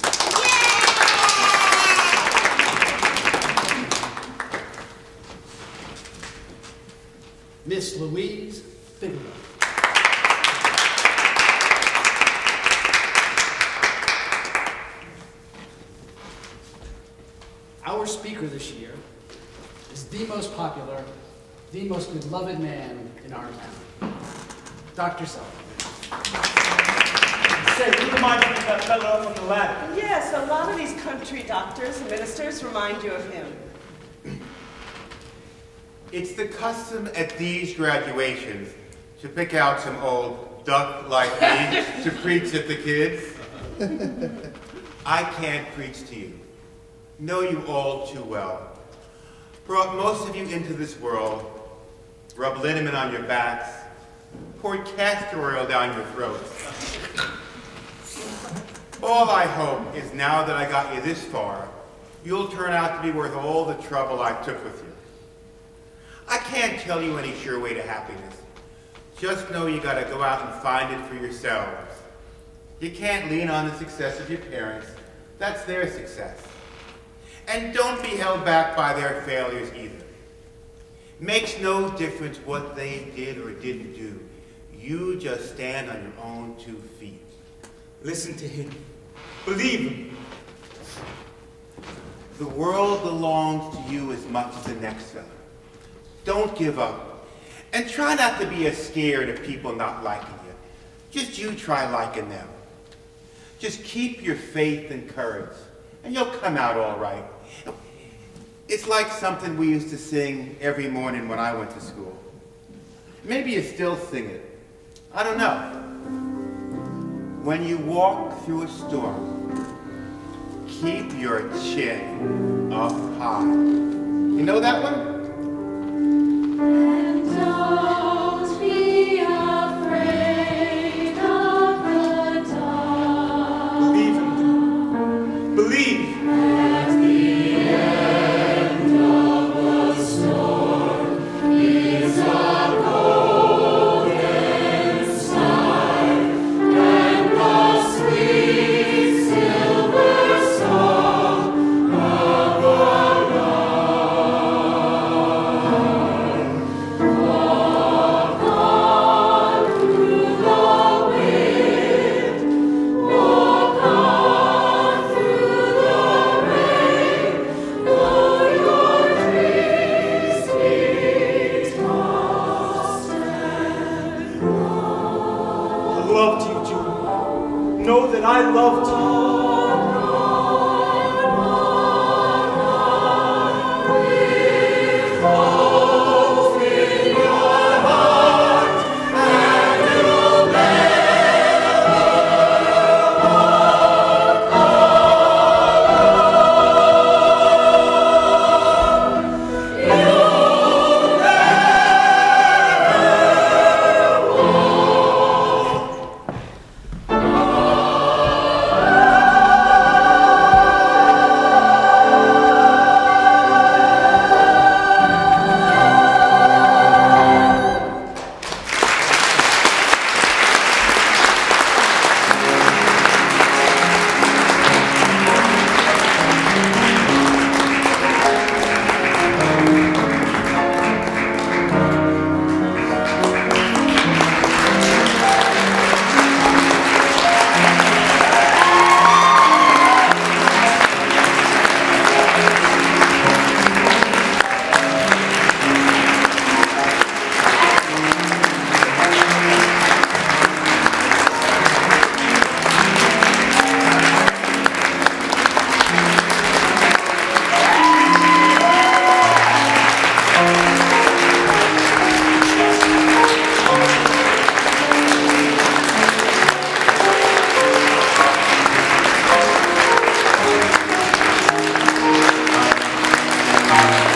Miss Louise Bigelow. Our speaker this year is the most popular, the most beloved man in our town, Doctor Sullivan. Say, who reminds me of that fellow up on the ladder? Yes, a lot of these country doctors and ministers remind you of him. It's the custom at these graduations to pick out some old duck like me to preach at the kids. I can't preach to you. Know you all too well. Brought most of you into this world, rubbed liniment on your backs, poured castor oil down your throats. All I hope is now that I got you this far, you'll turn out to be worth all the trouble I took with you. I can't tell you any sure way to happiness. Just know you gotta go out and find it for yourselves. You can't lean on the success of your parents. That's their success. And don't be held back by their failures either. Makes no difference what they did or didn't do. You just stand on your own two feet. Listen to him. Believe him. The world belongs to you as much as the next fella. Don't give up. And try not to be as scared of people not liking you. Just you try liking them. Just keep your faith and courage, and you'll come out all right. It's like something we used to sing every morning when I went to school. Maybe you still sing it. I don't know. When you walk through a storm, keep your chin up high. You know that one? And don't be afraid of the dark. Believe him. Believe. At the end of the storm is a golden star, and the sweet silver song of the lark. Walk on through the wind, walk on through the rain, though your dreams be tossed and blown. I loved you, Julie. Know that I loved you. Hope in your heart, and you'll never walk alone. You'll never walk alone. Thank you.